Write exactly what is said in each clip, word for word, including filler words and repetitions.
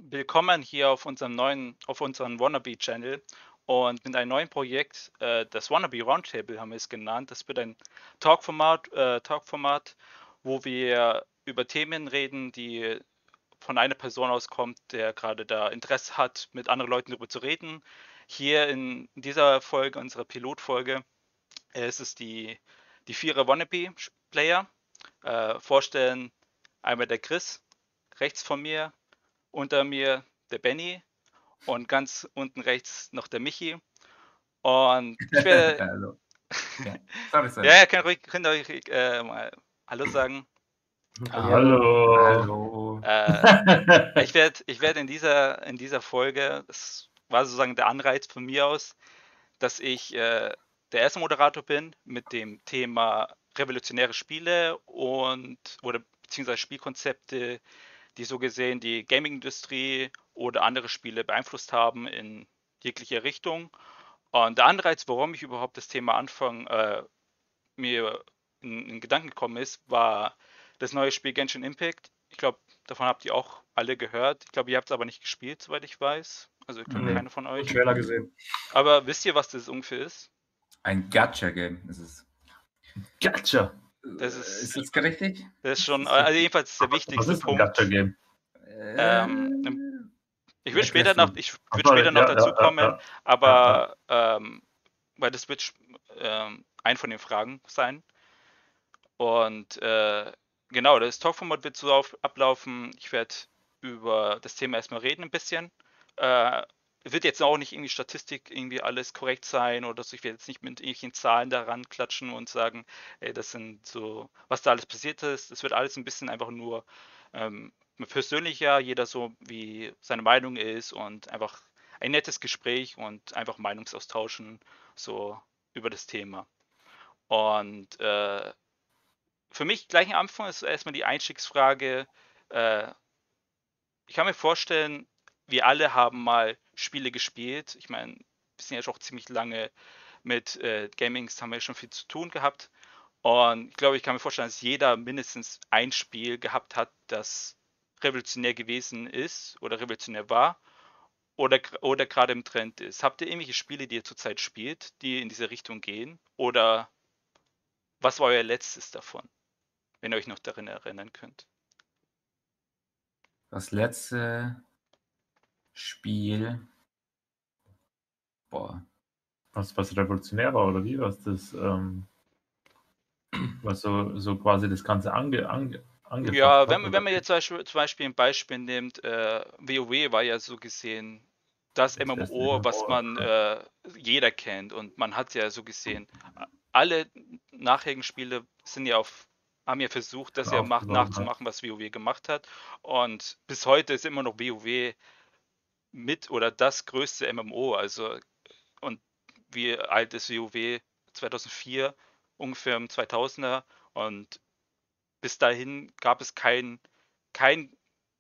Willkommen hier auf unserem neuen, auf unserem Wannabe-Channel und mit einem neuen Projekt, äh, das Wannabe Roundtable haben wir es genannt. Das wird ein Talkformat, äh, Talkformat, wo wir über Themen reden, die von einer Person auskommt, der gerade da Interesse hat, mit anderen Leuten darüber zu reden. Hier in dieser Folge, unserer Pilotfolge, äh, ist es die, die Vierer Wannabe-Player. Äh, vorstellen einmal der Chris, rechts von mir, unter mir der Benny und ganz unten rechts noch der Michi. Und ich werde. Hallo. Ja, sorry, Ja, sorry. ja, könnt, ruhig, könnt ihr euch äh, mal Hallo sagen. Ähm, Hallo. Hallo. äh, ich werde ich werd in, dieser, in dieser Folge, das war sozusagen der Anreiz von mir aus, dass ich äh, der erste Moderator bin mit dem Thema revolutionäre Spiele und oder beziehungsweise Spielkonzepte, die so gesehen die Gaming-Industrie oder andere Spiele beeinflusst haben in jeglicher Richtung. Und der Anreiz, warum ich überhaupt das Thema anfangen, äh, mir in, in Gedanken gekommen ist, war das neue Spiel Genshin Impact. Ich glaube, davon habt ihr auch alle gehört. Ich glaube, ihr habt es aber nicht gespielt, soweit ich weiß. Also ich glaube, Nee. keiner von Nur euch. Trailer gesehen. Aber wisst ihr, was das ungefähr ist? Ein Gacha-Game ist es. Gacha. Das Äh, ist, Ist das richtig? das ist schon, Ist also das jedenfalls der Was wichtigste ist ein Punkt. Gacha-Game? Ähm, ich würde später Erklärst noch, du. ich würde Achso, später noch ja, dazu ja, ja, kommen, ja. ja, aber ähm, weil das wird ähm, ein von den Fragen sein. Und äh, genau, das Talkformat wird so auf, ablaufen. Ich werde über das Thema erstmal reden ein bisschen. Äh, wird jetzt auch nicht irgendwie Statistik irgendwie alles korrekt sein oder so. Ich werde jetzt nicht mit irgendwelchen Zahlen daran klatschen und sagen, ey, das sind so, was da alles passiert ist. Es wird alles ein bisschen einfach nur ähm, persönlicher, jeder so wie seine Meinung ist und einfach ein nettes Gespräch und einfach Meinungsaustauschen so über das Thema. Und äh, für mich gleich am Anfang ist erstmal die Einstiegsfrage, äh, ich kann mir vorstellen, wir alle haben mal Spiele gespielt. Ich meine, wir sind ja schon ziemlich lange mit äh, Gamings, haben wir schon viel zu tun gehabt. Und ich glaube, ich kann mir vorstellen, dass jeder mindestens ein Spiel gehabt hat, das revolutionär gewesen ist oder revolutionär war oder, oder gerade im Trend ist. Habt ihr irgendwelche Spiele, die ihr zurzeit spielt, die in diese Richtung gehen? Oder was war euer letztes davon, wenn ihr euch noch daran erinnern könnt? Das letzte Spiel. Boah. Was, was revolutionär war oder wie? Was das, ähm, was so, so quasi das Ganze ange, ange, Ja, angefacht wenn, hat? man- wenn Oder man wie? jetzt zum Beispiel, zum Beispiel ein Beispiel nimmt, äh, WoW war ja so gesehen das Das erste M M O, was Mal. man äh, jeder kennt und man hat ja so gesehen, a- alle nachherigen Spiele sind ja auf, haben ja versucht, das ja macht, Aufgebaut hat. nachzumachen, was WoW gemacht hat und bis heute ist immer noch WoW mit oder das größte M M O, also und wie alt ist WoW? zweitausendvier, ungefähr im zweitausender und bis dahin gab es kein kein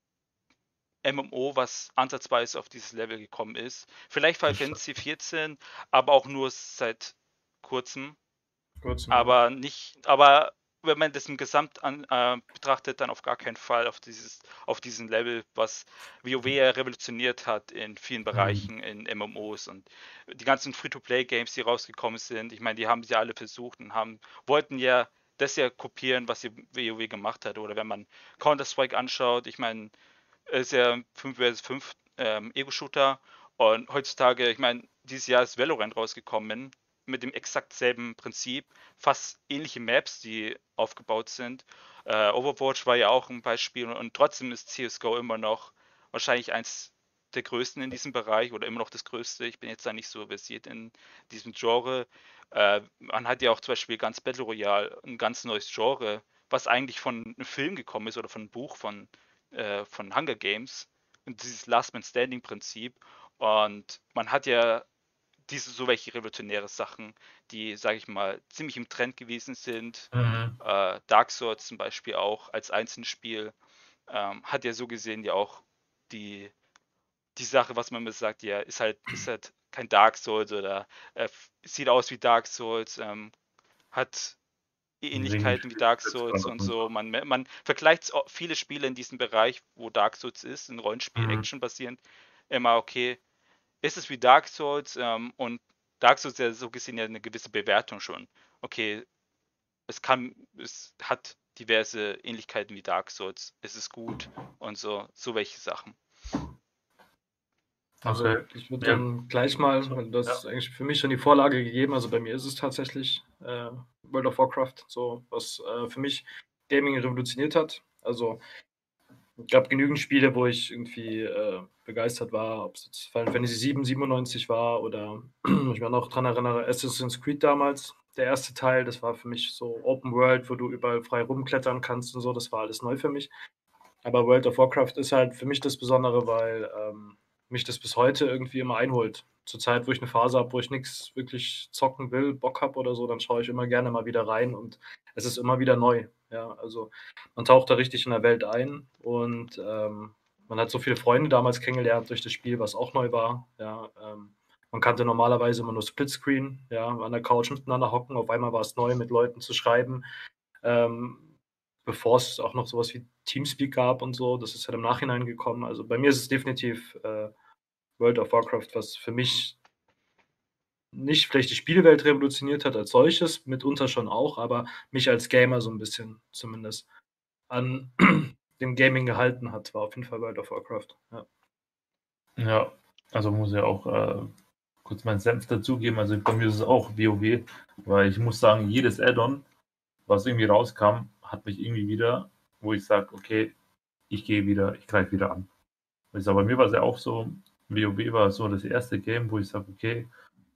M M O, was ansatzweise auf dieses Level gekommen ist. Vielleicht Final Das ist Fantasy vierzehn, aber auch nur seit kurzem. kurz, ja. Aber nicht, aber wenn man das im Gesamt an, äh, betrachtet, dann auf gar keinen Fall auf dieses, auf diesen Level, was WoW ja revolutioniert hat in vielen Hm. Bereichen, in M M Os und die ganzen Free-to-Play-Games, die rausgekommen sind. Ich meine, die haben sie alle versucht und haben, wollten ja das ja kopieren, was sie WoW gemacht hat. Oder wenn man Counter-Strike anschaut, ich meine, ist ja fünf versus fünf ähm, Ego-Shooter. Und heutzutage, ich meine, dieses Jahr ist Valorant rausgekommen mit dem exakt selben Prinzip. Fast ähnliche Maps, die aufgebaut sind. Äh, Overwatch war ja auch ein Beispiel und trotzdem ist C S G O immer noch wahrscheinlich eins der größten in diesem Bereich oder immer noch das größte. Ich bin jetzt da nicht so versiert in diesem Genre. Äh, man hat ja auch zum Beispiel ganz Battle Royale, ein ganz neues Genre, was eigentlich von einem Film gekommen ist oder von einem Buch von äh, von Hunger Games und dieses Last Man Standing Prinzip. Und man hat ja diese so welche revolutionäre Sachen, die, sage ich mal, ziemlich im Trend gewesen sind. Mhm. Äh, Dark Souls zum Beispiel auch als einzelnes Spiel ähm, hat ja so gesehen ja auch die, die Sache, was man mir sagt, ja, ist halt, ist halt kein Dark Souls oder äh, sieht aus wie Dark Souls, ähm, hat Ähnlichkeiten wie Dark Souls und so. Man, man vergleicht viele Spiele in diesem Bereich, wo Dark Souls ist, in Rollenspiel, Mhm. Action basierend, immer okay, ist es wie Dark Souls ähm, und Dark Souls ja so gesehen ja eine gewisse Bewertung schon. Okay, es kann, es hat diverse Ähnlichkeiten wie Dark Souls, es ist gut und so, so welche Sachen. Also Okay. ich würde Ja. dann gleich mal, So, weil das ja. ist eigentlich für mich schon die Vorlage gegeben, also bei mir ist es tatsächlich äh, World of Warcraft, so was äh, für mich Gaming revolutioniert hat. Also es gab genügend Spiele, wo ich irgendwie äh, begeistert war, ob es jetzt Final Fantasy sieben, siebenundneunzig war oder ich mich noch dran erinnere, Assassin's Creed damals, der erste Teil, das war für mich so Open World, wo du überall frei rumklettern kannst und so, das war alles neu für mich. Aber World of Warcraft ist halt für mich das Besondere, weil ähm, mich das bis heute irgendwie immer einholt. Zur Zeit, wo ich eine Phase habe, wo ich nichts wirklich zocken will, Bock habe oder so, dann schaue ich immer gerne mal wieder rein und es ist immer wieder neu. Ja, also man taucht da richtig in der Welt ein und ähm, man hat so viele Freunde damals kennengelernt durch das Spiel, was auch neu war. Ja, ähm, man kannte normalerweise immer nur Splitscreen, ja, an der Couch miteinander hocken. Auf einmal war es neu, mit Leuten zu schreiben. Ähm, bevor es auch noch sowas wie Teamspeak gab und so, das ist halt im Nachhinein gekommen. Also bei mir ist es definitiv äh, World of Warcraft, was für mich nicht vielleicht die Spielewelt revolutioniert hat als solches, mitunter schon auch, aber mich als Gamer so ein bisschen zumindest an dem Gaming gehalten hat, war auf jeden Fall World of Warcraft. Ja. Ja, also muss ja auch äh, kurz meinen Senf dazugeben. Also bei mir ist es auch WoW, weil ich muss sagen, jedes Add-on, was irgendwie rauskam, hat mich irgendwie wieder, wo ich sage, okay, ich gehe wieder, ich greife wieder an. Ich sag, bei mir war es ja auch so, WoW war so das erste Game, wo ich sage, okay,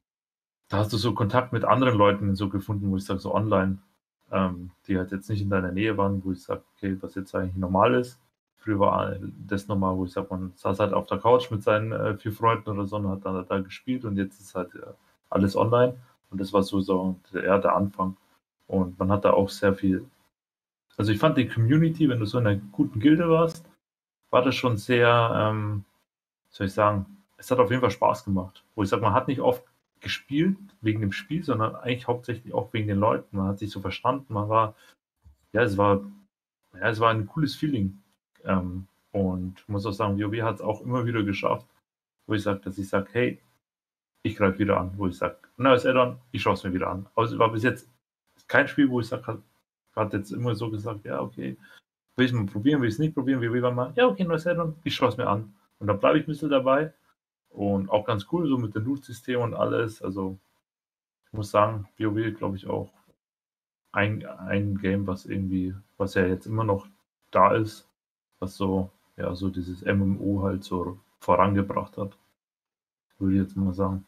da hast du so Kontakt mit anderen Leuten so gefunden, wo ich sage, so online, ähm, die halt jetzt nicht in deiner Nähe waren, wo ich sage, okay, was jetzt eigentlich normal ist. Früher war das normal, wo ich sage, man saß halt auf der Couch mit seinen äh, vier Freunden oder so und hat dann da gespielt und jetzt ist halt äh, alles online und das war so, so der, ja, der Anfang. Und man hat da auch sehr viel, also ich fand die Community, wenn du so in einer guten Gilde warst, war das schon sehr, ähm, soll ich sagen, es hat auf jeden Fall Spaß gemacht. Wo ich sage, man hat nicht oft gespielt wegen dem Spiel, sondern eigentlich hauptsächlich auch wegen den Leuten. Man hat sich so verstanden, man war, ja, es war, ja, es war ein cooles Feeling. Ähm, und ich muss auch sagen, WoW hat es auch immer wieder geschafft, wo ich sage, dass ich sage, hey, ich greife wieder an, wo ich sage, neues Add-on, ich schaue es mir wieder an. Also es war bis jetzt kein Spiel, wo ich sage, hat, hat jetzt immer so gesagt, ja, okay, will ich mal probieren, will ich es nicht probieren, WoW war mal, ja, okay, neues Add-on, ich schaue es mir an. Und dann bleibe ich ein bisschen dabei. Und auch ganz cool, so mit dem Loot-System und alles. Also, ich muss sagen, WoW, glaube ich, auch ein, ein Game, was irgendwie, was ja jetzt immer noch da ist, was so, ja, so dieses M M O halt so vorangebracht hat. Würde ich jetzt mal sagen.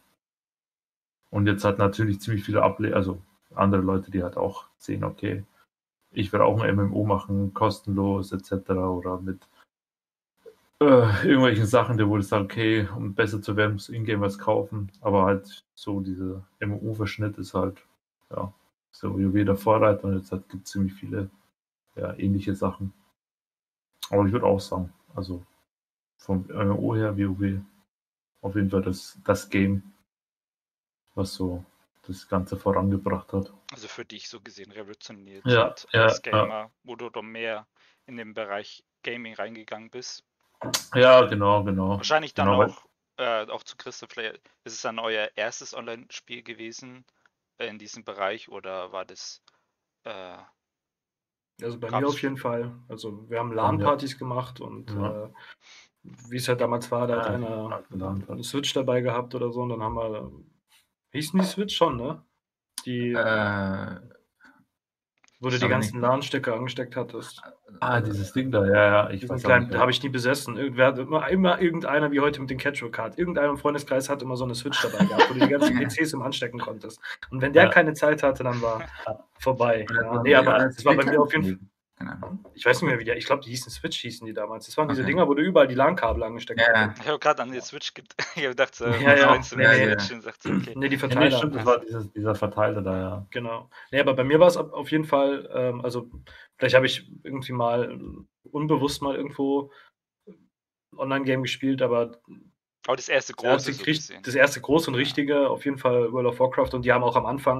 Und jetzt hat natürlich ziemlich viele Able also andere Leute, die halt auch sehen, okay, ich will auch ein M M O machen, kostenlos et cetera oder mit Äh, irgendwelchen Sachen, der wurde sagt, okay, um besser zu werden, musst du in-game was kaufen. Aber halt so dieser M M O-Verschnitt ist halt, ja, so WoW der Vorreiter und jetzt halt gibt es ziemlich viele ja, ähnliche Sachen. Aber ich würde auch sagen, also vom M M O her, WoW, auf jeden Fall das, das Game, was so das Ganze vorangebracht hat. Also für dich so gesehen revolutioniert Ja, hat ja, als Gamer, ja. wo du doch mehr in den Bereich Gaming reingegangen bist. Ja, genau, genau. Wahrscheinlich dann genau, weil- auch, äh, auch zu Christoph, vielleicht ist es dann euer erstes Online-Spiel gewesen äh, in diesem Bereich oder war das äh, Also bei Gab's- mir auf jeden Fall. Also wir haben Ja. LAN-Partys gemacht und Ja. äh, wie es halt damals war, da hat Ja, einer LAN-Partys. eine Switch dabei gehabt oder so und dann haben wir, hießen die Switch schon, ne? Die, Äh, wo du ich die glaube ganzen nicht. LAN-Stecker angesteckt hattest. Ah, dieses Ding da, ja, ja, ich Diesen weiß auch kleinen, nicht. da habe ich nie besessen. Irgendwer hat immer, immer irgendeiner, wie heute mit den Casual Card, irgendeiner im Freundeskreis hat immer so eine Switch dabei gehabt, wo du die ganzen P Cs im Anstecken konntest. Und wenn der Ja. keine Zeit hatte, dann war vorbei. Oder Ja, so- nee, aber ja, das war bei mir auf jeden Fall. Keine Ahnung. Ich weiß nicht mehr, wie die, ich glaube, die hießen Switch, hießen die damals. Das waren diese Okay. Dinger, wo du überall die LAN-Kabel angesteckt Ja, hast. ich habe gerade an die Switch gedacht. Ich habe gedacht, äh, Ja, was ja. meinst du mit Ja, der ja. Switch? Und sagte, okay. Nee, die Ja, nee, Verteiler. stimmt, das war dieses, dieser Verteiler da, ja. Genau. Nee, aber bei mir war es ab- auf jeden Fall, ähm, also vielleicht habe ich irgendwie mal ähm, unbewusst mal irgendwo ein Online-Game gespielt, aber Aber das erste das erste, große so Krieg- gesehen. das erste große und richtige, auf jeden Fall World of Warcraft und die haben auch am Anfang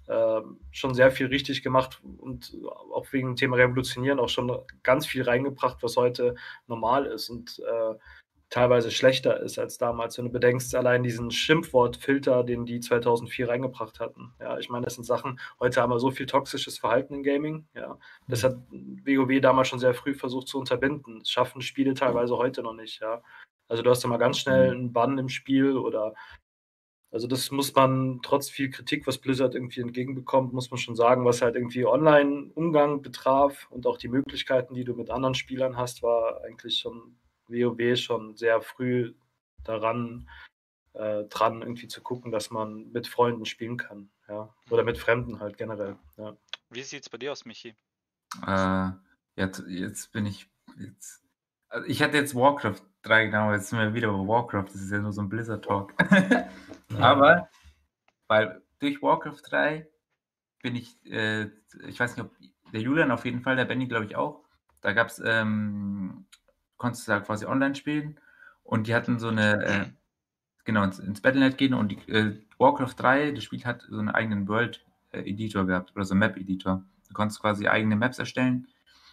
äh, schon sehr viel richtig gemacht und auch wegen dem Thema Revolutionieren auch schon ganz viel reingebracht, was heute normal ist und äh, teilweise schlechter ist als damals. Wenn du bedenkst, allein diesen Schimpfwortfilter, den die zweitausendvier reingebracht hatten. Ja, ich meine, das sind Sachen, heute haben wir so viel toxisches Verhalten im Gaming. Ja, das hat WoW damals schon sehr früh versucht zu unterbinden. Das schaffen Spiele teilweise heute noch nicht. Ja, also du hast immer ganz schnell einen Bann im Spiel oder also das muss man trotz viel Kritik, was Blizzard irgendwie entgegenbekommt, muss man schon sagen, was halt irgendwie Online-Umgang betraf und auch die Möglichkeiten, die du mit anderen Spielern hast, war eigentlich schon WoW schon sehr früh daran äh, dran, irgendwie zu gucken, dass man mit Freunden spielen kann, ja. Oder mit Fremden halt generell, ja. Wie sieht's bei dir aus, Michi? Äh, jetzt, jetzt bin ich. Jetzt, also ich hatte jetzt Warcraft drei, genau, jetzt sind wir wieder bei Warcraft, das ist ja nur so ein Blizzard-Talk. Aber, weil durch Warcraft drei bin ich, äh, ich weiß nicht, ob der Julian auf jeden Fall, der Benny glaube ich auch, da gab es, ähm, konntest du da quasi online spielen und die hatten so eine, äh, genau, ins, ins Battle Net gehen und die, äh, Warcraft drei, das Spiel hat so einen eigenen World-Editor gehabt oder so einen Map-Editor. Du konntest quasi eigene Maps erstellen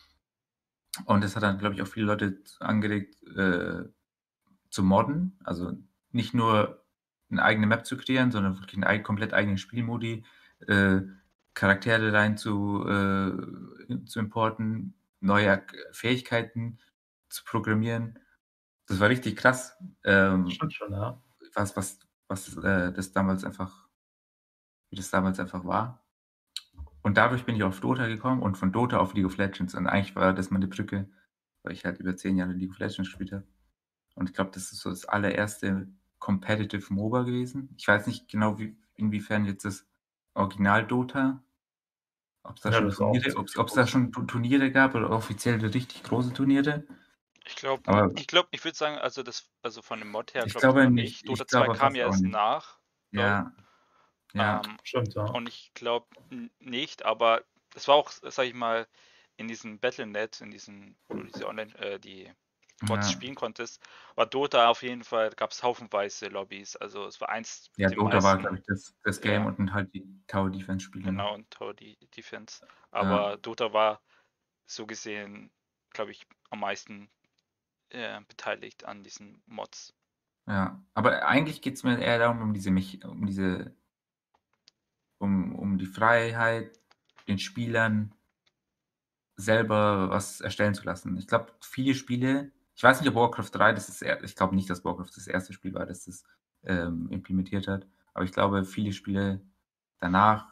und das hat dann, glaube ich, auch viele Leute angeregt, äh, zu modden, also nicht nur eine eigene Map zu kreieren, sondern wirklich einen eig- komplett eigenen Spielmodi, äh, Charaktere rein zu, äh, zu importen, neue Fähigkeiten zu programmieren. Das war richtig krass, ähm, Stimmt schon, ja. was, was, was äh, das damals einfach, wie das damals einfach war. Und dadurch bin ich auf Dota gekommen und von Dota auf League of Legends. Und eigentlich war das meine Brücke, weil ich halt über zehn Jahre League of Legends gespielt habe. Und ich glaube, das ist so das allererste Competitive MOBA gewesen. Ich weiß nicht genau, wie, inwiefern jetzt das Original Dota, ob es da, Ja, schon das war auch Turniere, ziemlich ob's, da groß. schon Tu- Turniere gab oder offiziell richtig große Turniere. Ich glaube, Aber ich glaube, ich würde sagen, also das, also von dem Mod her ich glaube ich glaube noch nicht. nicht. Ich Dota zwei glaube kam fast ja auch erst nicht. nach, lol. Ja, ja, Ähm, Stimmt, ja. und ich glaube nicht, aber es war auch, sag ich mal, in diesem Battle Punkt net, in diesen, wo du diese Online, äh, die Mods ja. spielen konntest, war Dota auf jeden Fall, gab es haufenweise Lobbys. Also es war eins Ja, der Dota war, meisten, glaube ich, das, das Game ja, und dann halt die Tower Defense Spiele genau, noch. und Tower die Defense. Ja, Aber Dota war so gesehen, glaube ich, am meisten äh, beteiligt an diesen Mods. ja. Aber eigentlich geht es mir eher darum, um diese, Mech- um diese, um, um die Freiheit, den Spielern selber was erstellen zu lassen. Ich glaube, viele Spiele, ich weiß nicht, ob Warcraft drei, das ist, er- ich glaube nicht, dass Warcraft das erste Spiel war, das das ähm, implementiert hat, aber ich glaube, viele Spiele danach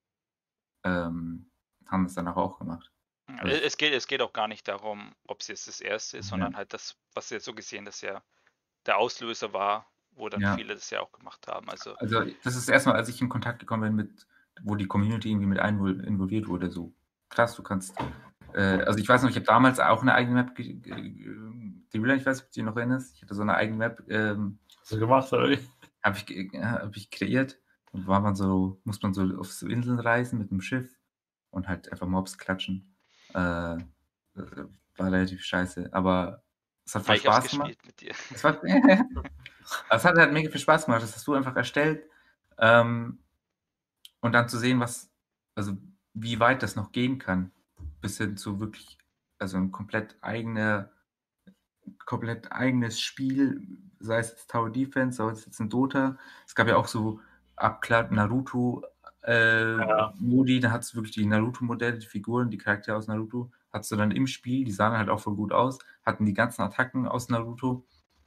ähm, haben das danach auch gemacht. Ja, Also, Es geht, es geht auch gar nicht darum, ob es jetzt das erste ist, ja, sondern halt das, was jetzt so gesehen, das ja der Auslöser war, wo dann ja. viele das ja auch gemacht haben. Also Also das ist erstmal, als ich in Kontakt gekommen bin mit, wo die Community irgendwie mit einvol- involviert wurde, so krass, du kannst, äh, also ich weiß noch, ich habe damals auch eine eigene Map, ge- ge- die Julian, ich weiß nicht, ob du dich noch erinnerst, ich hatte so eine eigene Map, ähm, Hast du gemacht, oder wie? habe ich, ge- äh, hab ich kreiert und war man so, muss man so auf so Inseln reisen mit einem Schiff und halt einfach Mobs klatschen. Äh, äh, war relativ scheiße, aber es hat ah, voll ich habe es Spaß gemacht. gespielt mit dir. Es, war, es hat halt mega viel Spaß gemacht, das hast du einfach erstellt. Ähm, und dann zu sehen, was, also wie weit das noch gehen kann, bis hin zu wirklich, also ein komplett eigener, komplett eigenes Spiel, sei es jetzt Tower Defense, sei es jetzt ein Dota. Es gab ja auch so abklar Naruto äh, Ja. Modi, da hat es wirklich die Naruto-Modelle, die Figuren, die Charaktere aus Naruto, hattest du dann im Spiel, die sahen halt auch voll gut aus, hatten die ganzen Attacken aus Naruto.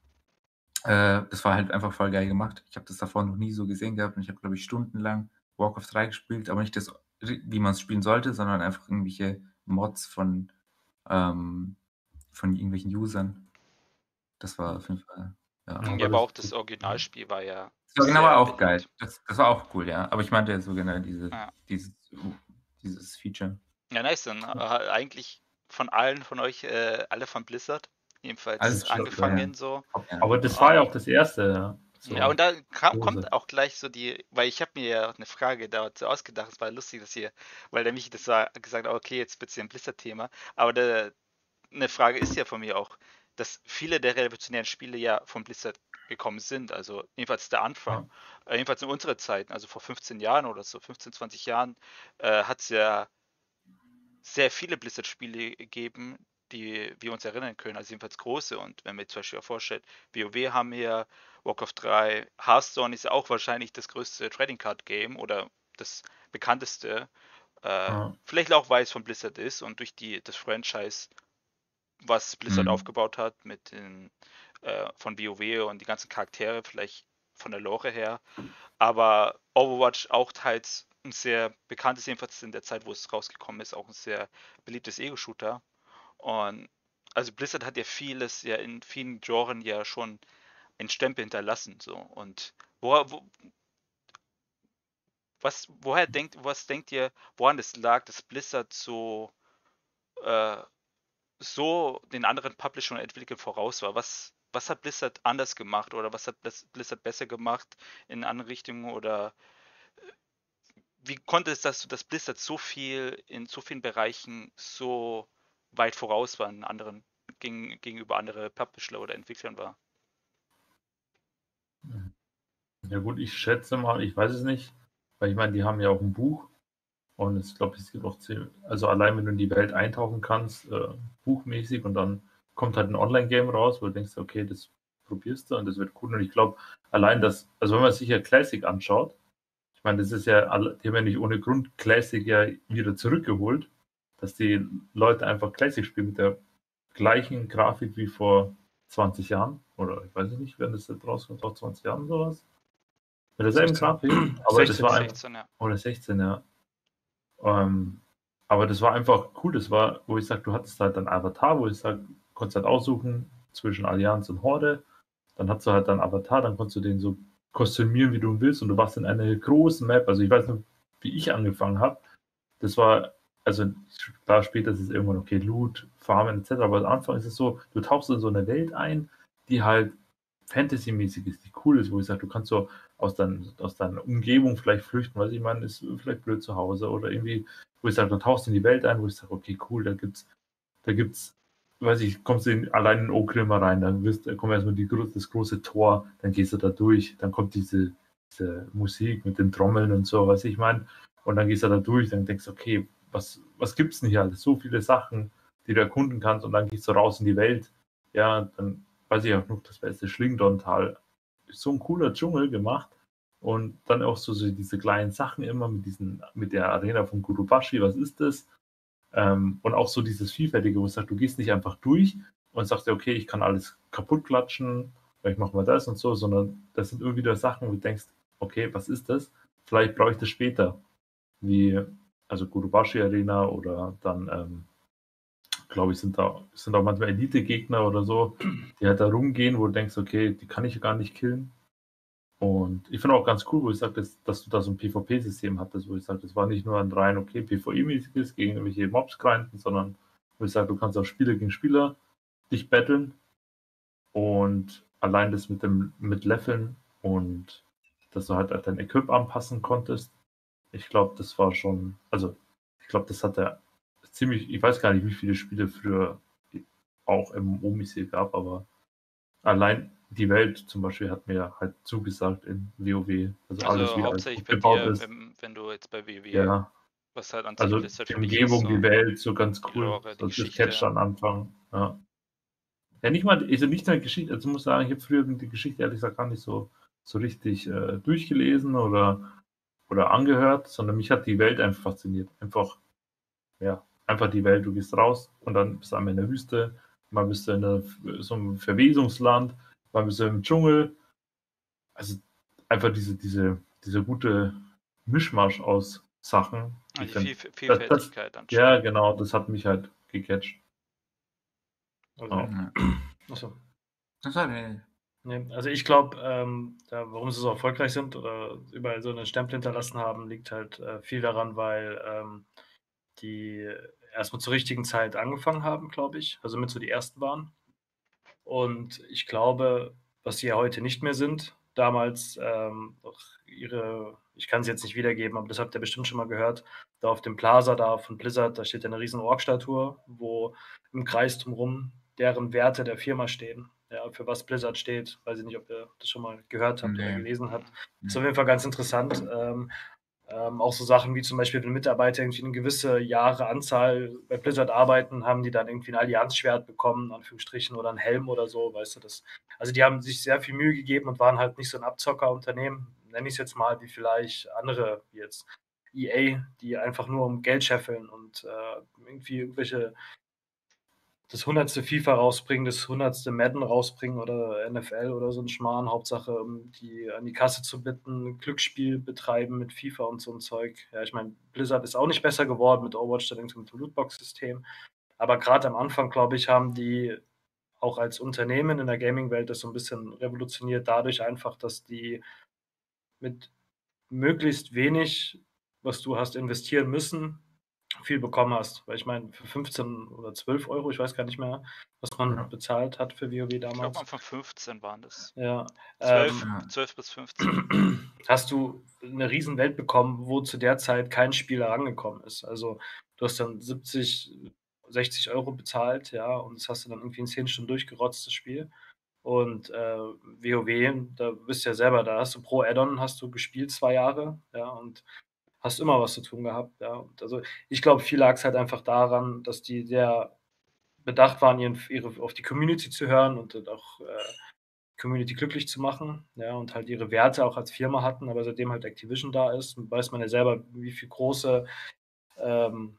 Äh, das war halt einfach voll geil gemacht. Ich habe das davor noch nie so gesehen gehabt und ich habe, glaube ich, stundenlang Warcraft drei gespielt, aber nicht das, wie man es spielen sollte, sondern einfach irgendwelche Mods von, ähm, von irgendwelchen Usern. Das war auf jeden Fall, ja. Ja, Ja, aber aber auch das- das Originalspiel war ja Das Original war sehr auch geil. beliebt. Das, das war auch cool, ja. Aber ich meinte ja so generell diese, Ja. dieses, dieses Feature. Ja, nice. Dann äh, eigentlich von allen von euch, äh, alle von Blizzard, jedenfalls Alles schon, angefangen ja. so. Ja. Aber das war ja auch das erste. Ja. So. Ja, und da kam, Dose. kommt auch gleich so die, weil ich habe mir ja eine Frage dazu ausgedacht, es war lustig, dass ihr, weil der Michi das war, gesagt hat, okay, jetzt wird es ja ein Blizzard-Thema, aber der, eine Frage ist ja von mir auch, dass viele der revolutionären Spiele ja von Blizzard gekommen sind. Also jedenfalls der Anfang. Ja. Äh, jedenfalls in unserer Zeit, also vor fünfzehn Jahren oder so, fünfzehn, zwanzig Jahren, äh, hat es ja sehr viele Blizzard-Spiele gegeben, die wir uns erinnern können, also jedenfalls große. Und wenn man zum Beispiel auch vorstellt, WoW haben wir, Warcraft drei, Hearthstone ist ja auch wahrscheinlich das größte Trading Card Game oder das bekannteste. Äh, ja. Vielleicht auch, weil es von Blizzard ist und durch die, das Franchise, was Blizzard mhm. aufgebaut hat, mit den äh, von WoW und die ganzen Charaktere, vielleicht von der Lore her. Aber Overwatch auch teils ein sehr bekanntes, jedenfalls in der Zeit, wo es rausgekommen ist, auch ein sehr beliebtes Ego-Shooter. Und also Blizzard hat ja vieles ja in vielen Genren ja schon einen Stempel hinterlassen. So. Und wo, wo, was, woher denkt, was denkt ihr, woran es lag, dass Blizzard so, äh, so den anderen Publishern und Entwicklern voraus war? Was, was hat Blizzard anders gemacht oder was hat Blizzard besser gemacht in andere Richtungen oder wie konnte es, dass, dass Blizzard so viel in so vielen Bereichen so weit voraus war in anderen, gegen, gegenüber anderen Publisher oder Entwicklern war? Ja gut, ich schätze mal, ich weiß es nicht, weil ich meine, die haben ja auch ein Buch und ich glaube, es gibt auch ziemlich, also allein wenn du in die Welt eintauchen kannst, äh, buchmäßig und dann kommt halt ein Online-Game raus, wo du denkst, okay, das probierst du und das wird cool und ich glaube, allein das, also wenn man sich ja Classic anschaut, ich meine, das ist ja, die haben ja nicht ohne Grund Classic ja wieder zurückgeholt, dass die Leute einfach Classic spielen mit der gleichen Grafik wie vor zwanzig Jahren. Oder ich weiß nicht, wenn das jetzt rauskommt, auch zwanzig Jahren sowas. Mit derselben Grafik. Aber sechzehn, das war einfach, sechzehn, ja. Oder sechzehn, ja. Ähm, aber das war einfach cool. Das war, wo ich sage, du hattest halt einen Avatar, wo ich sage, konntest halt aussuchen zwischen Allianz und Horde. Dann hattest du halt einen Avatar, dann konntest du den so kostümieren, wie du willst und du warst in einer großen Map, also ich weiß noch, wie ich angefangen habe, das war, also klar, später ist es irgendwann, okay, Loot, Farmen et cetera, aber am Anfang ist es so, du tauchst in so eine Welt ein, die halt Fantasy-mäßig ist, die cool ist, wo ich sage, du kannst so aus, dein, aus deiner Umgebung vielleicht flüchten, was ich meine, ist vielleicht blöd zu Hause oder irgendwie, wo ich sage, du tauchst in die Welt ein, wo ich sage, okay, cool, da gibt's, da gibt's weiß ich, kommst du in, allein in Ogrimmar rein, dann wirst, da kommt erstmal die, das große Tor, dann gehst du da durch, dann kommt diese, diese Musik mit den Trommeln und so, was ich meine, und dann gehst du da durch, dann denkst du, okay, was, was gibt's denn hier alles? So viele Sachen, die du erkunden kannst und dann gehst du raus in die Welt, ja, dann weiß ich auch noch, das beste Schlingdon-Tal, so ein cooler Dschungel gemacht und dann auch so, so diese kleinen Sachen immer mit diesen, mit der Arena von Gurubashi, was ist das? Ähm, und auch so dieses Vielfältige, wo du sagst, du gehst nicht einfach durch und sagst dir, okay, ich kann alles kaputt klatschen, weil ich mache mal das und so, sondern das sind immer wieder Sachen, wo du denkst, okay, was ist das? Vielleicht brauche ich das später. Wie, also Gurubashi Arena oder dann, ähm, glaube ich, sind da sind auch manchmal Elite-Gegner oder so, die halt da rumgehen, wo du denkst, okay, die kann ich gar nicht killen. Und ich finde auch ganz cool, wo ich sage, dass, dass du da so ein PvP-System hattest, wo ich sage, das war nicht nur ein rein, okay, PvE-mäßiges gegen irgendwelche Mobs grinden, sondern wo ich sage, du kannst auch Spieler gegen Spieler dich battlen und allein das mit dem mit Leveln und dass du halt dein Equip anpassen konntest. Ich glaube, das war schon, also ich glaube, das hat er ziemlich, ich weiß gar nicht, wie viele Spiele früher auch M M O-mäßig gab, aber allein die Welt zum Beispiel hat mir halt zugesagt in WoW. Also, also alles, wie hauptsächlich bei dir, ist. Wenn, wenn du jetzt bei WoW, ja. was halt an also die Umgebung, ist, so die Welt, so ganz cool. Lore, das ist Catch am Anfang. Ja. ja, nicht mal, also nicht nur Geschichte, also ich muss sagen, ich habe früher die Geschichte ehrlich gesagt gar nicht so, so richtig äh, durchgelesen oder, oder angehört, sondern mich hat die Welt einfach fasziniert. Einfach, ja, einfach die Welt, du gehst raus und dann bist du einmal in der Wüste, mal bist du in einer, so einem Verwesungsland, mal bist du im Dschungel. Also einfach diese, diese, diese gute Mischmasch aus Sachen. Die Viel Vielfältigkeit dann schon. Ja, genau, das hat mich halt gecatcht. Also, ja. Achso. Nee, also ich glaube, ähm, warum sie so erfolgreich sind oder überall so einen Stempel hinterlassen haben, liegt halt äh, viel daran, weil ähm, die erstmal zur richtigen Zeit angefangen haben, glaube ich. Also mit so die ersten waren. Und ich glaube, was sie ja heute nicht mehr sind, damals ähm, ihre, ich kann es jetzt nicht wiedergeben, aber das habt ihr bestimmt schon mal gehört, da auf dem Plaza da von Blizzard, da steht ja eine riesen Ork-Statue, wo im Kreis drumherum deren Werte der Firma stehen. ja, für was Blizzard steht. Weiß ich nicht, ob ihr das schon mal gehört habt Nee. oder gelesen habt. Nee. Ist auf jeden Fall ganz interessant. Ähm, ähm, auch so Sachen wie zum Beispiel, wenn Mitarbeiter irgendwie eine gewisse Jahre Anzahl bei Blizzard arbeiten, haben die dann irgendwie ein Allianzschwert bekommen, in Anführungsstrichen, oder einen Helm oder so, weißt du das. Also die haben sich sehr viel Mühe gegeben und waren halt nicht so ein Abzockerunternehmen, nenne ich es jetzt mal, wie vielleicht andere, wie jetzt E A, die einfach nur um Geld scheffeln und äh, irgendwie irgendwelche das hundertste FIFA rausbringen, das hundertste Madden rausbringen oder N F L oder so ein Schmarrn. Hauptsache, um die an die Kasse zu bitten, Glücksspiel betreiben mit FIFA und so ein Zeug. Ja, ich meine, Blizzard ist auch nicht besser geworden mit Overwatch, dann mit dem Lootbox-System. Aber gerade am Anfang, glaube ich, haben die auch als Unternehmen in der Gaming-Welt das so ein bisschen revolutioniert, dadurch einfach, dass die mit möglichst wenig, was du hast investieren müssen, viel bekommen hast. Weil ich meine, für fünfzehn oder zwölf Euro, ich weiß gar nicht mehr, was man Ja. bezahlt hat für WoW Ich glaube, damals. Anfang fünfzehn waren das. Ja, zwölf, ähm, Ja. zwölf bis fünfzehn. hast du eine Riesenwelt bekommen, wo zu der Zeit kein Spieler rangekommen ist. Also du hast dann siebzig, sechzig Euro bezahlt, ja, und das hast du dann irgendwie in zehn Stunden durchgerotzt, das Spiel. Und äh, WoW, da bist du ja selber, da hast du pro Add-on hast du gespielt zwei Jahre, ja, und hast immer was zu tun gehabt, ja. Und also ich glaube, viel lag es halt einfach daran, dass die sehr bedacht waren, ihren, ihre, auf die Community zu hören und dann auch äh, Community glücklich zu machen, ja, und halt ihre Werte auch als Firma hatten, aber seitdem halt Activision da ist, weiß man ja selber, wie viel große ähm,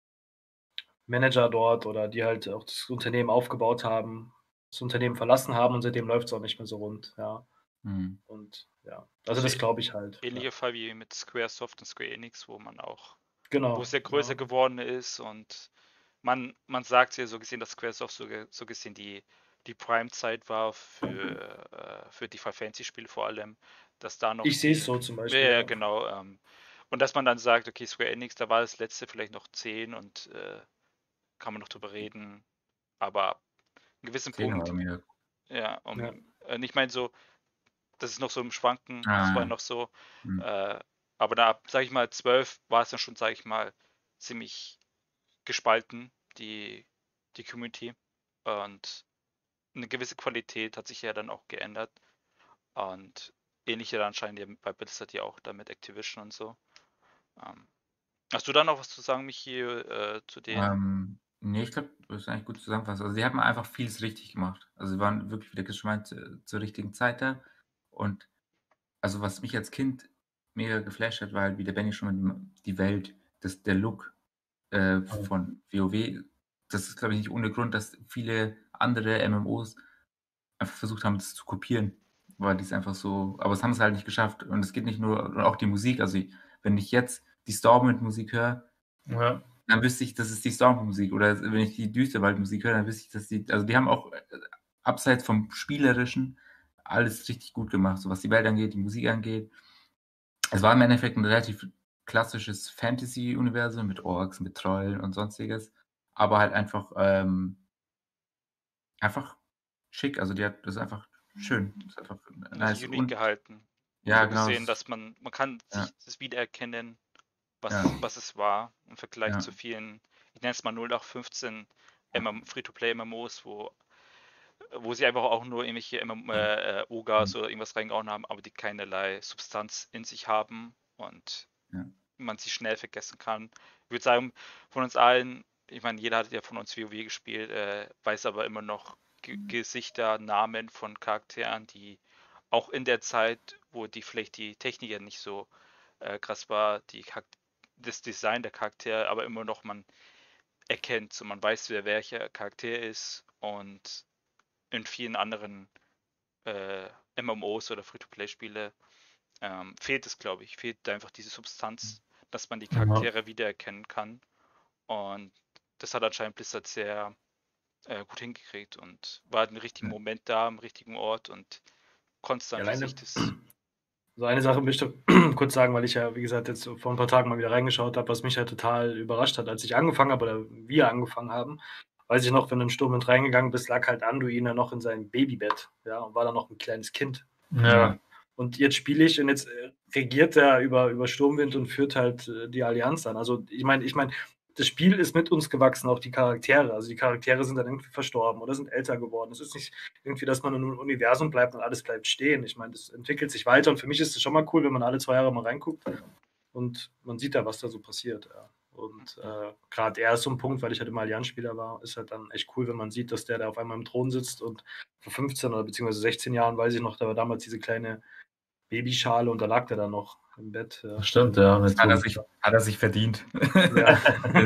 Manager dort oder die halt auch das Unternehmen aufgebaut haben, das Unternehmen verlassen haben und seitdem läuft es auch nicht mehr so rund, ja. Mhm. Und ja, also das glaube ich halt. Ähnlicher Ja. Fall wie mit Squaresoft und Square Enix, wo man auch, Genau. wo es ja größer genau. geworden ist und man, man sagt ja so gesehen, dass Squaresoft so, ge- so gesehen die, die Prime-Zeit war für, äh, für die Final Fantasy-Spiele vor allem, dass da noch Ich sehe die, es so zum ja, Beispiel. ja, Ja. genau, ähm, und dass man dann sagt, okay, Square Enix, da war das letzte vielleicht noch zehn und äh, kann man noch drüber reden, aber ab einem gewissen zehn Punkt, war mir. ja, um, Ja. äh, ich meine so, das ist noch so im Schwanken, Ah, das war ja. noch so, Mhm. äh, aber da ab, sag ich mal, zwölf war es dann schon, sag ich mal, ziemlich gespalten, die, die Community. Und eine gewisse Qualität hat sich ja dann auch geändert. Und ähnlich ja anscheinend ja bei Blizzard ja auch da mit Activision und so. Ähm, hast du da noch was zu sagen, Michi, äh, zu den? Ähm, nee, ich glaube, das ist eigentlich gut zusammenfassen. Also, sie haben einfach vieles richtig gemacht. Also, sie waren wirklich, wie der Chris schon meint, äh, zur richtigen Zeit da. Und also, was mich als Kind mega geflasht hat, war halt, wie der Benny schon meinte, die Welt, das, der Look äh, von WoW. Das ist, glaube ich, nicht ohne Grund, dass viele andere M M Os einfach versucht haben, das zu kopieren, weil die es einfach so, aber es haben es halt nicht geschafft. Und es geht nicht nur, und auch die Musik, also ich, wenn ich jetzt die Stormwind-Musik höre, Ja. dann wüsste ich, das ist die Stormwind-Musik. Oder wenn ich die Düsterwald-Musik höre, dann wüsste ich, dass die, also die haben auch äh, abseits vom Spielerischen alles richtig gut gemacht, so was die Welt angeht, die Musik angeht. Es war im Endeffekt ein relativ klassisches Fantasy-Universum mit Orks, mit Trollen und sonstiges, aber halt einfach ähm, einfach schick. Also die hat das ist einfach schön. Das ist einfach Das ist nice. unique Und gehalten. ja, So genau. gesehen, Das, dass man, man kann ja, sich das wiedererkennen, was, ja, was es war, im Vergleich ja. zu vielen, ich nenne es mal null acht fünfzehn M M Free-to-Play-M M Os, wo wo sie einfach auch nur irgendwelche M M, äh, äh, Ogas oder irgendwas reingehauen haben, aber die keinerlei Substanz in sich haben und Ja. man sie schnell vergessen kann. Ich würde sagen, von uns allen, ich meine, jeder hat ja von uns WoW gespielt, äh, weiß aber immer noch G Gesichter, Namen von Charakteren, die auch in der Zeit, wo die vielleicht die Technik ja nicht so äh, krass war, die Charak- das Design der Charaktere, aber immer noch man erkennt, so man weiß, wer welcher Charakter ist und in vielen anderen äh, M M Os oder Free-to-Play-Spiele ähm, fehlt es, glaube ich. Fehlt einfach diese Substanz, dass man die Ja. Charaktere wiedererkennen kann. Und das hat anscheinend Blizzard sehr äh, gut hingekriegt und war im richtigen Ja. Moment da, am richtigen Ort und konstant für Alleine, sich das. so eine Sache möchte ich kurz sagen, weil ich ja, wie gesagt, jetzt vor ein paar Tagen mal wieder reingeschaut habe, was mich halt total überrascht hat, als ich angefangen habe oder wir angefangen haben. Weiß ich noch, wenn du in Sturmwind reingegangen bist, lag halt Anduin ja noch in seinem Babybett, ja, und war dann noch ein kleines Kind. Ja. Und jetzt spiele ich und jetzt äh, regiert er über, über Sturmwind und führt halt äh, die Allianz an. Also ich meine, ich meine, das Spiel ist mit uns gewachsen, auch die Charaktere. Also die Charaktere sind dann irgendwie verstorben oder sind älter geworden. Es ist nicht irgendwie, dass man in einem Universum bleibt und alles bleibt stehen. Ich meine, das entwickelt sich weiter und für mich ist es schon mal cool, wenn man alle zwei Jahre mal reinguckt und man sieht da, was da so passiert. Ja. Und äh, gerade er ist so ein Punkt, weil ich halt immer Allianz-Spieler war, ist halt dann echt cool, wenn man sieht, dass der da auf einmal im Thron sitzt und vor fünfzehn oder beziehungsweise sechzehn Jahren, weiß ich noch, da war damals diese kleine Babyschale und da lag der dann noch im Bett. Ja. Stimmt, ja. Und jetzt Hat er wurde- sich, hat er sich verdient. Ja.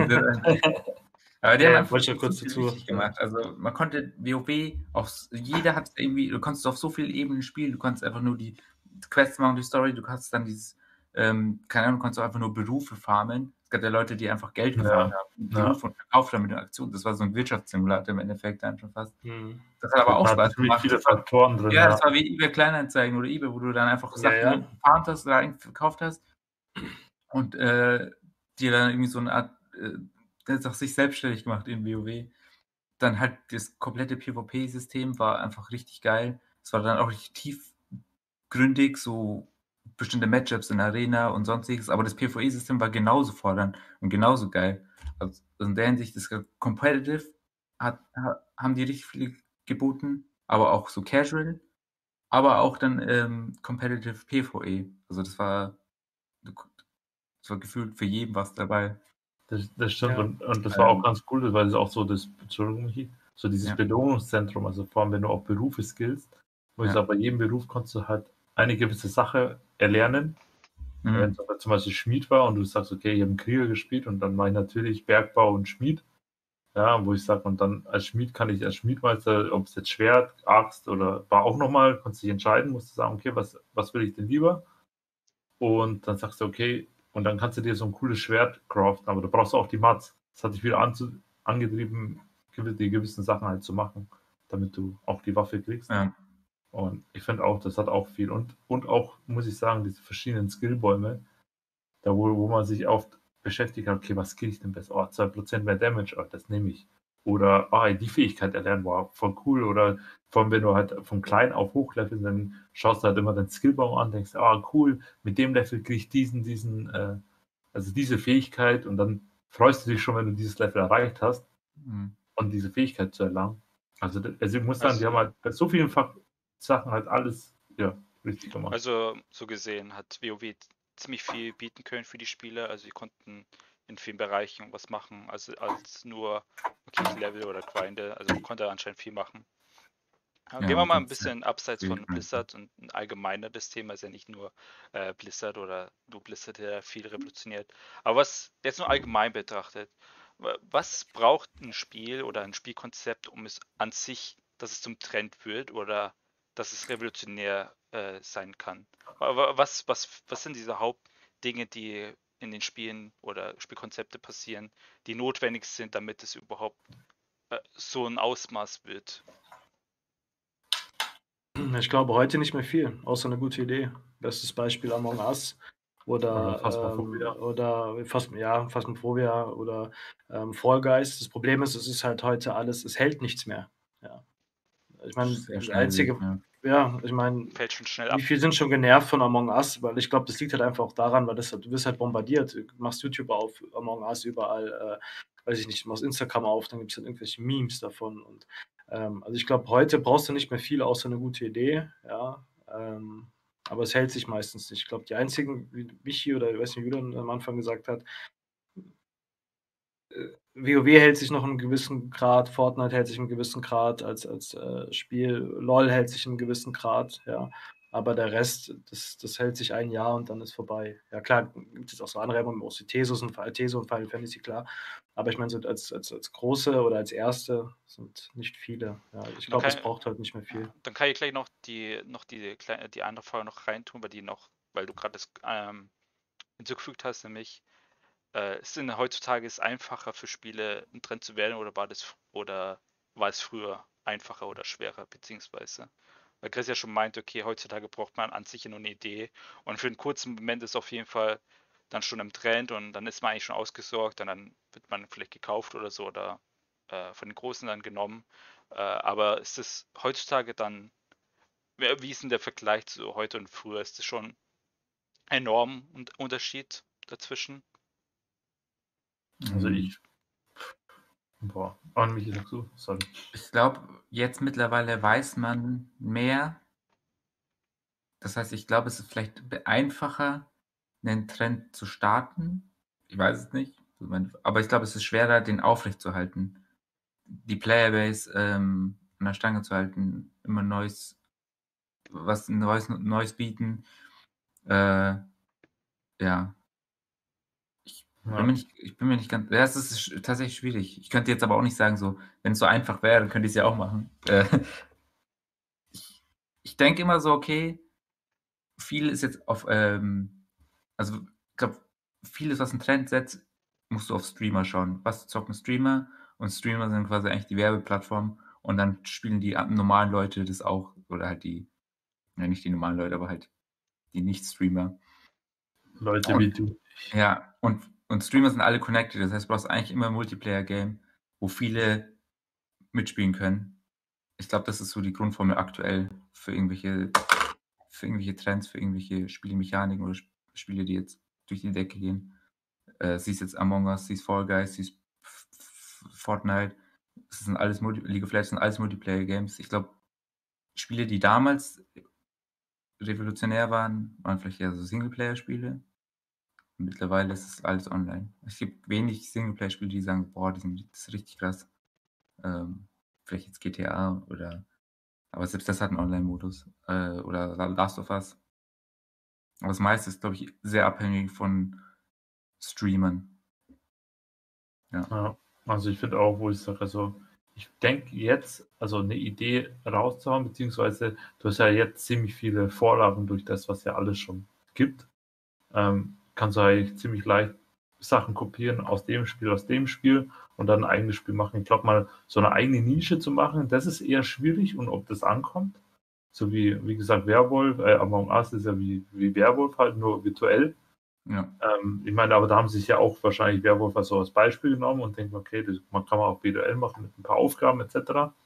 Aber die Ja, haben ja, einfach wollte ich so kurz viel dazu. richtig gemacht. Also man konnte WoW auf s- jeder hat irgendwie, du konntest auf so vielen Ebenen spielen, du konntest einfach nur die Quests machen, die Story, du kannst dann dieses, ähm, keine Ahnung, du konntest auch einfach nur Berufe farmen. Es gab ja Leute, die einfach Geld Ja, gefarmt haben, ja. Berufe und verkauft haben mit der Aktion. Das war so ein Wirtschaftssimulator im Endeffekt dann schon fast. Hm. Das hat aber auch Da Spaß hat ziemlich gemacht. viele Das war, Faktoren drin. ja, Ja, das war wie eBay Kleinanzeigen oder eBay, wo du dann einfach Ja, Sachen ja. gefarmt hast oder eigentlich verkauft hast und äh, dir dann irgendwie so eine Art, äh, der hat auch sich selbstständig gemacht in WoW. Dann halt das komplette PvP-System war einfach richtig geil. Es war dann auch richtig tiefgründig, so bestimmte Matchups in der Arena und sonstiges, aber das PvE-System war genauso fordernd und genauso geil. Also in der Hinsicht, das Competitive hat, ha- haben die richtig viel geboten, aber auch so Casual, aber auch dann ähm, Competitive PvE. Also das war, das war gefühlt für jeden was dabei. das, das stimmt. Ja. Und, und das war auch Ähm, ganz cool, weil es auch so das, Entschuldigung, Michi, so dieses Ja. Belohnungszentrum, also vor allem, wenn du auch Berufe skillst, wo ich Ja. sage, bei jedem Beruf konntest du halt eine gewisse Sache erlernen. Mhm. Wenn es aber zum Beispiel Schmied war und du sagst, okay, ich habe einen Krieger gespielt und dann mache ich natürlich Bergbau und Schmied. Ja, wo ich sage, und dann als Schmied kann ich als Schmiedmeister, ob es jetzt Schwert, Axt oder war auch nochmal, konntest dich entscheiden, musst du sagen, okay, was, was will ich denn lieber? Und dann sagst du, okay, und dann kannst du dir so ein cooles Schwert craften, aber du brauchst auch die Mats. Das hat dich wieder anzu angetrieben, gewi- die gewissen Sachen halt zu machen, damit du auch die Waffe kriegst. Ja. Und ich finde auch, das hat auch viel. Und, und auch, muss ich sagen, diese verschiedenen Skillbäume, da wo, wo man sich oft beschäftigt hat, okay, was skill ich denn besser? Oh, zwei Prozent mehr Damage, oh, das nehme ich. Oder oh, die Fähigkeit erlernen, wow, voll cool. Oder vor allem, wenn du halt von klein auf hochlevelst, dann schaust du halt immer deinen Skillbaum an, denkst, ah, cool, mit dem Level kriege ich diesen, diesen, äh, also diese Fähigkeit und dann freust du dich schon, wenn du dieses Level erreicht hast Mhm. und diese Fähigkeit zu erlangen. Also, das- also ich muss sagen, die Also- haben halt bei so vielen Fach Sachen halt alles ja, richtig gemacht. Also so gesehen hat WoW ziemlich viel bieten können für die Spieler. Also sie konnten in vielen Bereichen was machen, also als nur, okay, ich level oder grinde. Also man konnte anscheinend viel machen. Aber Ja, gehen wir man mal ein konnte bisschen abseits viel von grinden. Blizzard und ein allgemeiner das Thema ist ja nicht nur äh, Blizzard oder du Blizzard, der viel revolutioniert. Aber was jetzt nur allgemein betrachtet, wa- was braucht ein Spiel oder ein Spielkonzept, um es an sich, dass es zum Trend wird oder dass es revolutionär äh, sein kann? Aber was, was, was sind diese Hauptdinge, die in den Spielen oder Spielkonzepte passieren, die notwendig sind, damit es überhaupt äh, so ein Ausmaß wird? Ich glaube heute nicht mehr viel, außer eine gute Idee. Bestes Beispiel Among Us Oder oder, Phasmophobia. ähm, oder Phas ja, Phasmophobia oder ähm, Fall Guys. Das Problem ist, es ist halt heute alles, es hält nichts mehr. Ja. Ich meine, Sehr das schnell. einzige, Ja. ja, ich meine, Fällt schon schnell wie ab. viele sind schon genervt von Among Us? Weil ich glaube, das liegt halt einfach auch daran, weil das, du wirst halt bombardiert. Du machst YouTube auf, Among Us überall, äh, weiß ich nicht, du machst Instagram auf, dann gibt es halt irgendwelche Memes davon. Und ähm, also ich glaube, heute brauchst du nicht mehr viel, außer eine gute Idee, ja. Ähm, aber es hält sich meistens nicht. Ich glaube, die einzigen, wie Michi oder ich weiß nicht, wie Julian am Anfang gesagt hat, WoW hält sich noch einen gewissen Grad, Fortnite hält sich einen gewissen Grad als, als äh, Spiel, LOL hält sich einen gewissen Grad, ja. Aber der Rest, das, das hält sich ein Jahr und dann ist vorbei. Ja, klar, gibt es auch so andere, auch die Thesos und Theso und Final Fantasy, klar. Aber ich meine, so als, als, als große oder als erste sind nicht viele. Ja, ich glaube, es kann- braucht halt nicht mehr viel. Dann kann ich gleich noch die noch die kleine die andere Frage noch reintun, weil die noch, weil du gerade das ähm, hinzugefügt hast, nämlich äh, ist denn heutzutage es einfacher für Spiele ein Trend zu werden oder war das f- oder war es früher einfacher oder schwerer beziehungsweise? Weil Chris ja schon meint, okay, heutzutage braucht man an sich nur eine Idee und für einen kurzen Moment ist auf jeden Fall dann schon im Trend und dann ist man eigentlich schon ausgesorgt und dann wird man vielleicht gekauft oder so oder äh, von den Großen dann genommen. Äh, aber ist es heutzutage dann, wie wie ist denn der Vergleich zu heute und früher? Ist es schon enorm ein Unterschied dazwischen? Also Mhm. ich. Boah, an mich sagst du? Sorry. Ich glaube, jetzt mittlerweile weiß man mehr. Das heißt, ich glaube, es ist vielleicht be- einfacher, einen Trend zu starten. Ich weiß es nicht. Aber ich glaube, es ist schwerer, den aufrechtzuerhalten. Die Playerbase ähm, an der Stange zu halten, immer Neues, was Neues, Neues bieten. Äh, ja. Ich bin, Ja. mir nicht, ich bin mir nicht ganz. Ja, es ist sch- tatsächlich schwierig. Ich könnte jetzt aber auch nicht sagen, so, wenn es so einfach wäre, dann könnte ich es ja auch machen. Äh, ich, ich denke immer so, okay, viel ist jetzt auf, ähm, also ich glaube, vieles, was ein Trend setzt, musst du auf Streamer schauen. Was zocken Streamer? Und Streamer sind quasi eigentlich die Werbeplattform und dann spielen die ab- normalen Leute das auch, oder halt die, ja nicht die normalen Leute, aber halt die Nicht-Streamer. Leute wie Und du. ja, und, und Streamer sind alle connected, das heißt, du brauchst eigentlich immer ein Multiplayer-Game, wo viele mitspielen können. Ich glaube, das ist so die Grundformel aktuell für irgendwelche, für irgendwelche Trends, für irgendwelche Spielmechaniken oder Sp- Spiele, die jetzt durch die Decke gehen. Äh, siehst jetzt Among Us, siehst Fall Guys, siehst F- F- Fortnite. Das sind alles Multi League of Legends sind alles Multiplayer-Games. Ich glaube, Spiele, die damals revolutionär waren, waren vielleicht eher so Singleplayer-Spiele. Mittlerweile ist es alles online. Es gibt wenig Singleplayer-Spiele, die sagen, boah, die sind, das ist richtig krass. Ähm, vielleicht jetzt G T A oder, aber selbst das hat einen Online-Modus. Äh, oder Last of Us. Aber das meiste ist, glaube ich, sehr abhängig von Streamern. Ja. Ja. Also ich finde auch, wo ich sage, also ich denke jetzt, also eine Idee rauszuhauen, beziehungsweise du hast ja jetzt ziemlich viele Vorlagen durch das, was ja alles schon gibt. Ähm, kannst du eigentlich ziemlich leicht Sachen kopieren aus dem Spiel, aus dem Spiel und dann ein eigenes Spiel machen. Ich glaube mal, so eine eigene Nische zu machen, das ist eher schwierig und ob das ankommt. So wie, wie gesagt, Werwolf, äh, Among Us ist ja wie, wie Werwolf halt, nur virtuell. Ja. Ähm, ich meine, aber da haben sie sich ja auch wahrscheinlich Werwolf als so als Beispiel genommen und denken, okay, das man kann man auch virtuell machen mit ein paar Aufgaben et cetera.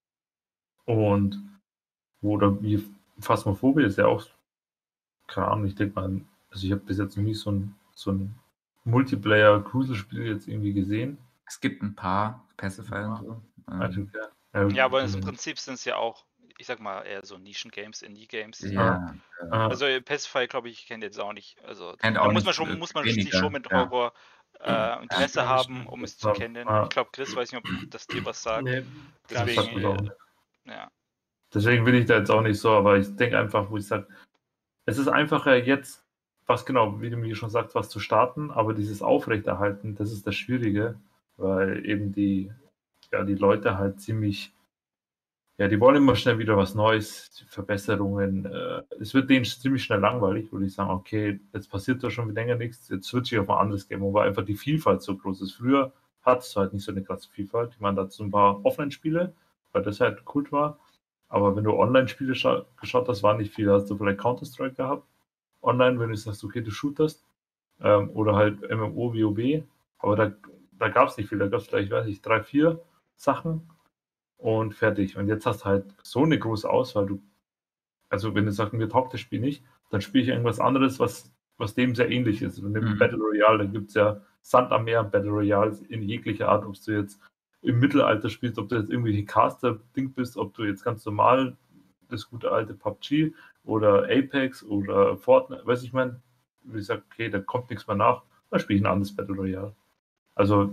Und wo oder wie Phasmophobia ist ja auch, keine Ahnung, ich denke mal, also ich habe bis jetzt noch nie so ein, so ein Multiplayer-Cruise-Spiel jetzt irgendwie gesehen. Es gibt ein paar Pacifier und so. Also, Ähm, ja, Ja, aber im ähm, Prinzip sind es ja auch, ich sag mal, eher so Nischen-Games, Indie-Games. ja, äh, ah, Also äh, Pacify, glaube ich, kennt jetzt auch nicht. Also kennt da auch muss man nicht schon, äh, muss man sich schon weniger. mit Ja. Horror äh, Interesse Gar nicht, haben, ne? um es zu ah, kennen. ah, Ich glaube, Chris, weiß nicht, ob das dir was sagt. Nee, gar das Deswegen, sagt mir nicht. auch äh, nicht. ja. Deswegen bin ich da jetzt auch nicht so, aber ich denke einfach, wo ich sage, es ist einfacher jetzt, was genau, wie du mir schon sagst, was zu starten, aber dieses Aufrechterhalten, das ist das Schwierige, weil eben die, ja, die Leute halt ziemlich, ja, die wollen immer schnell wieder was Neues, Verbesserungen. Äh, es wird denen ziemlich schnell langweilig, würde ich sagen, okay, jetzt passiert da schon wie länger nichts, jetzt switche ich auf ein anderes Game, wo einfach die Vielfalt so groß ist. Früher hattest du halt nicht so eine krasse Vielfalt. Ich meine, dazu ein paar Offline-Spiele, weil das halt Kult war. Aber wenn du Online-Spiele scha geschaut hast, war nicht viel. Da hast du vielleicht Counter-Strike gehabt, online, wenn du sagst, okay, du shooterst, ähm, oder halt M M O, WoW. Aber da, da gab es nicht viel. Da gab es vielleicht, weiß ich, drei, vier Sachen und fertig. Und jetzt hast du halt so eine große Auswahl. Du, also wenn du sagst, mir taugt das Spiel nicht, dann spiele ich irgendwas anderes, was, was dem sehr ähnlich ist. Und im Mhm. Battle Royale, da gibt es ja Sand am Meer, Battle Royale in jeglicher Art, ob du jetzt im Mittelalter spielst, ob du jetzt irgendwie Caster-Ding bist, ob du jetzt ganz normal das gute alte P U B G oder Apex oder Fortnite, weiß ich mein, wie ich sage, okay, da kommt nichts mehr nach, dann spiele ich ein anderes Battle Royale. Also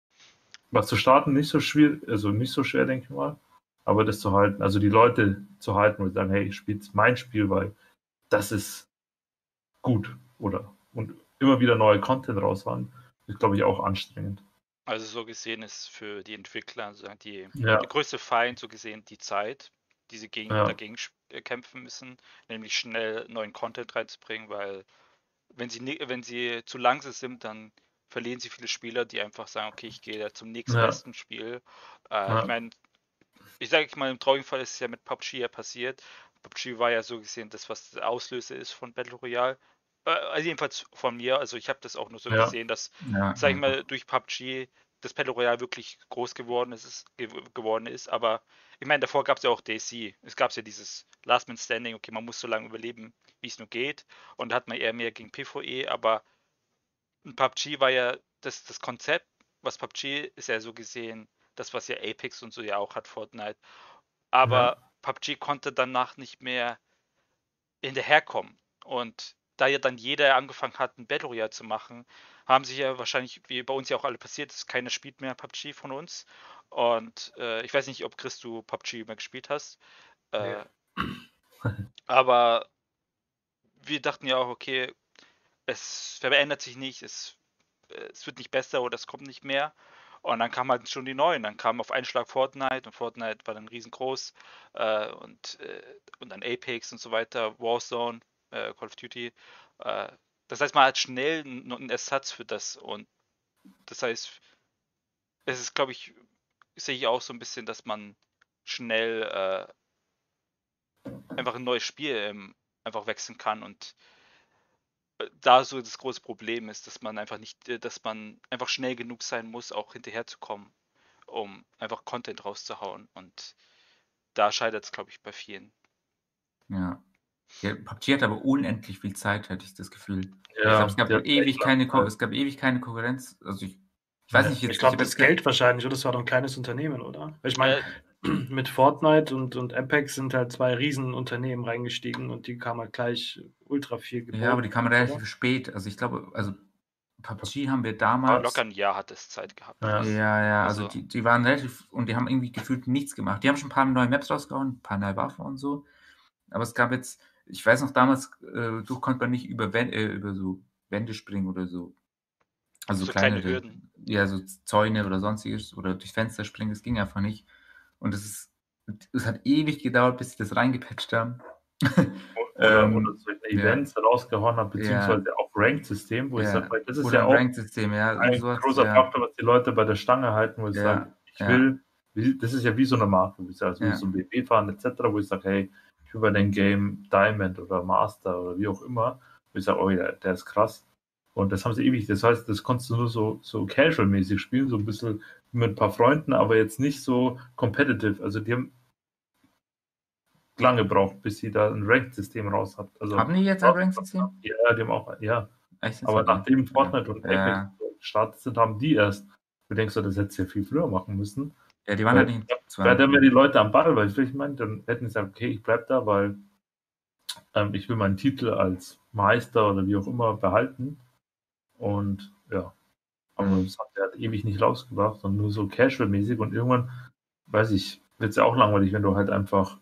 was zu starten nicht so schwierig, also nicht so schwer, denke ich mal, aber das zu halten, also die Leute zu halten und sagen, hey, ich spiele mein Spiel, weil das ist gut oder und immer wieder neue Content raushauen, ist glaube ich auch anstrengend. Also so gesehen ist für die Entwickler also die, Ja, der größte Feind so gesehen die Zeit, die sie gegen, ja, dagegen sch- äh, kämpfen müssen, nämlich schnell neuen Content reinzubringen, weil wenn sie, ni- wenn sie zu langsam sind, dann verlieren sie viele Spieler, die einfach sagen, okay, ich gehe da zum ja, nächstbesten Spiel. Äh, ich ja, meine, ich sage mal, im traurigen Fall ist es ja mit P U B G ja passiert. P U B G war ja so gesehen das, was der Auslöser ist von Battle Royale. Äh, also jedenfalls von mir. Also ich habe das auch nur so ja, gesehen, dass, Ja, sag ich ja. mal, durch P U B G das Battle Royale wirklich groß geworden ist, ge geworden ist. Aber ich meine, davor gab es ja auch D C. Es gab ja dieses Last Man Standing, okay, man muss so lange überleben, wie es nur geht. Und da hat man eher mehr gegen PvE, aber P U B G war ja das, das Konzept, was P U B G ist ja so gesehen, das, was ja Apex und so ja auch hat, Fortnite. Aber Ja. P U B G konnte danach nicht mehr hinterherkommen. Und da ja dann jeder angefangen hat, ein Battle Royale zu machen, haben sich ja wahrscheinlich, wie bei uns ja auch alle passiert ist, keiner spielt mehr P U B G von uns. Und äh, ich weiß nicht, ob Chris du P U B G mehr gespielt hast. Äh, aber wir dachten ja auch, okay, es verändert sich nicht, es, äh, es wird nicht besser oder es kommt nicht mehr. Und dann kamen halt schon die neuen. Dann kam auf einen Schlag Fortnite und Fortnite war dann riesengroß. Äh, und, äh, und dann Apex und so weiter, Warzone, äh, Call of Duty. Äh, das heißt, man hat schnell einen, einen Ersatz für das. Und das heißt, es ist, glaube ich, sehe ich auch so ein bisschen, dass man schnell äh, einfach ein neues Spiel ähm, einfach wechseln kann. Und äh, da so das große Problem ist, dass man einfach nicht, äh, dass man einfach schnell genug sein muss, auch hinterherzukommen, um einfach Content rauszuhauen. Und da scheitert es, glaube ich, bei vielen. Ja. Ja, P U B G hat aber unendlich viel Zeit, hatte ich das Gefühl. Ich Ja, glaube, es gab die hat ewig echt lange keine, Ko Zeit. es gab ewig keine Konkurrenz. Also ich, ich weiß Ja. nicht, jetzt, Ich glaube, hab das jetzt ge- Geld wahrscheinlich, oder? Das war doch ein kleines Unternehmen, oder? Weil ich meine, Äh, mit Fortnite und, und Apex sind halt zwei Riesenunternehmen reingestiegen und die kamen halt gleich ultra viel Ja, aber die geboten, kamen oder? relativ spät. Also ich glaube, also P U B G haben wir locker damals. ein Jahr hat es Zeit gehabt. Ja. bis- Ja, ja, also Also, die, die waren relativ und die haben irgendwie gefühlt nichts gemacht. Die haben schon ein paar neue Maps rausgehauen, ein paar neue Waffen und so. Aber es gab jetzt, ich weiß noch damals, äh, du konntest man nicht über, Wän- äh, über so Wände springen oder so. Also so kleine kleinere, Hürden. ja, so Zäune oder sonstiges oder durch Fenster springen, das ging einfach nicht. Und es ist, es hat ewig gedauert, bis sie das reingepatcht haben. Oder, Ähm, oder solche ja. Events rausgehauen haben, Ja. beziehungsweise auch Ranked-System, wo ich Ja. sage, weil das ist Oder ja ein auch Rank-System, ja. ein sowas, großer ja. Faktor, was die Leute bei der Stange halten, wo ich Ja, sage, ich ja. will, wie- das ist ja wie so eine Marke, wo ich sage, wie Ja. so ein B B fahren et cetera, wo ich sage, hey, ich will bei dem Game Diamond oder Master oder wie auch immer, wo ich sage, oh ja, der ist krass. Und das haben sie ewig, das heißt, das konntest du nur so, so casual-mäßig spielen, so ein bisschen mit ein paar Freunden, aber jetzt nicht so competitive. Also die haben lange gebraucht, bis sie da ein Ranked-System raus hat. Also, Haben die jetzt ein Rank-System? ja, die haben auch, ja. Echt jetzt? Aber Okay. nachdem Fortnite und Ja. Apex gestartet sind, haben die erst, du denkst, das hättest du ja viel früher machen müssen. Ja, die waren Weil, halt nicht. da wären mir die Leute am Ball, weil ich meine, dann hätten sie gesagt, okay, ich bleib da, weil ähm, ich will meinen Titel als Meister oder wie auch immer behalten. Und ja, aber Mhm. das hat er halt ewig nicht rausgebracht, sondern nur so casual-mäßig und irgendwann, weiß ich, wird es ja auch langweilig, wenn du halt einfach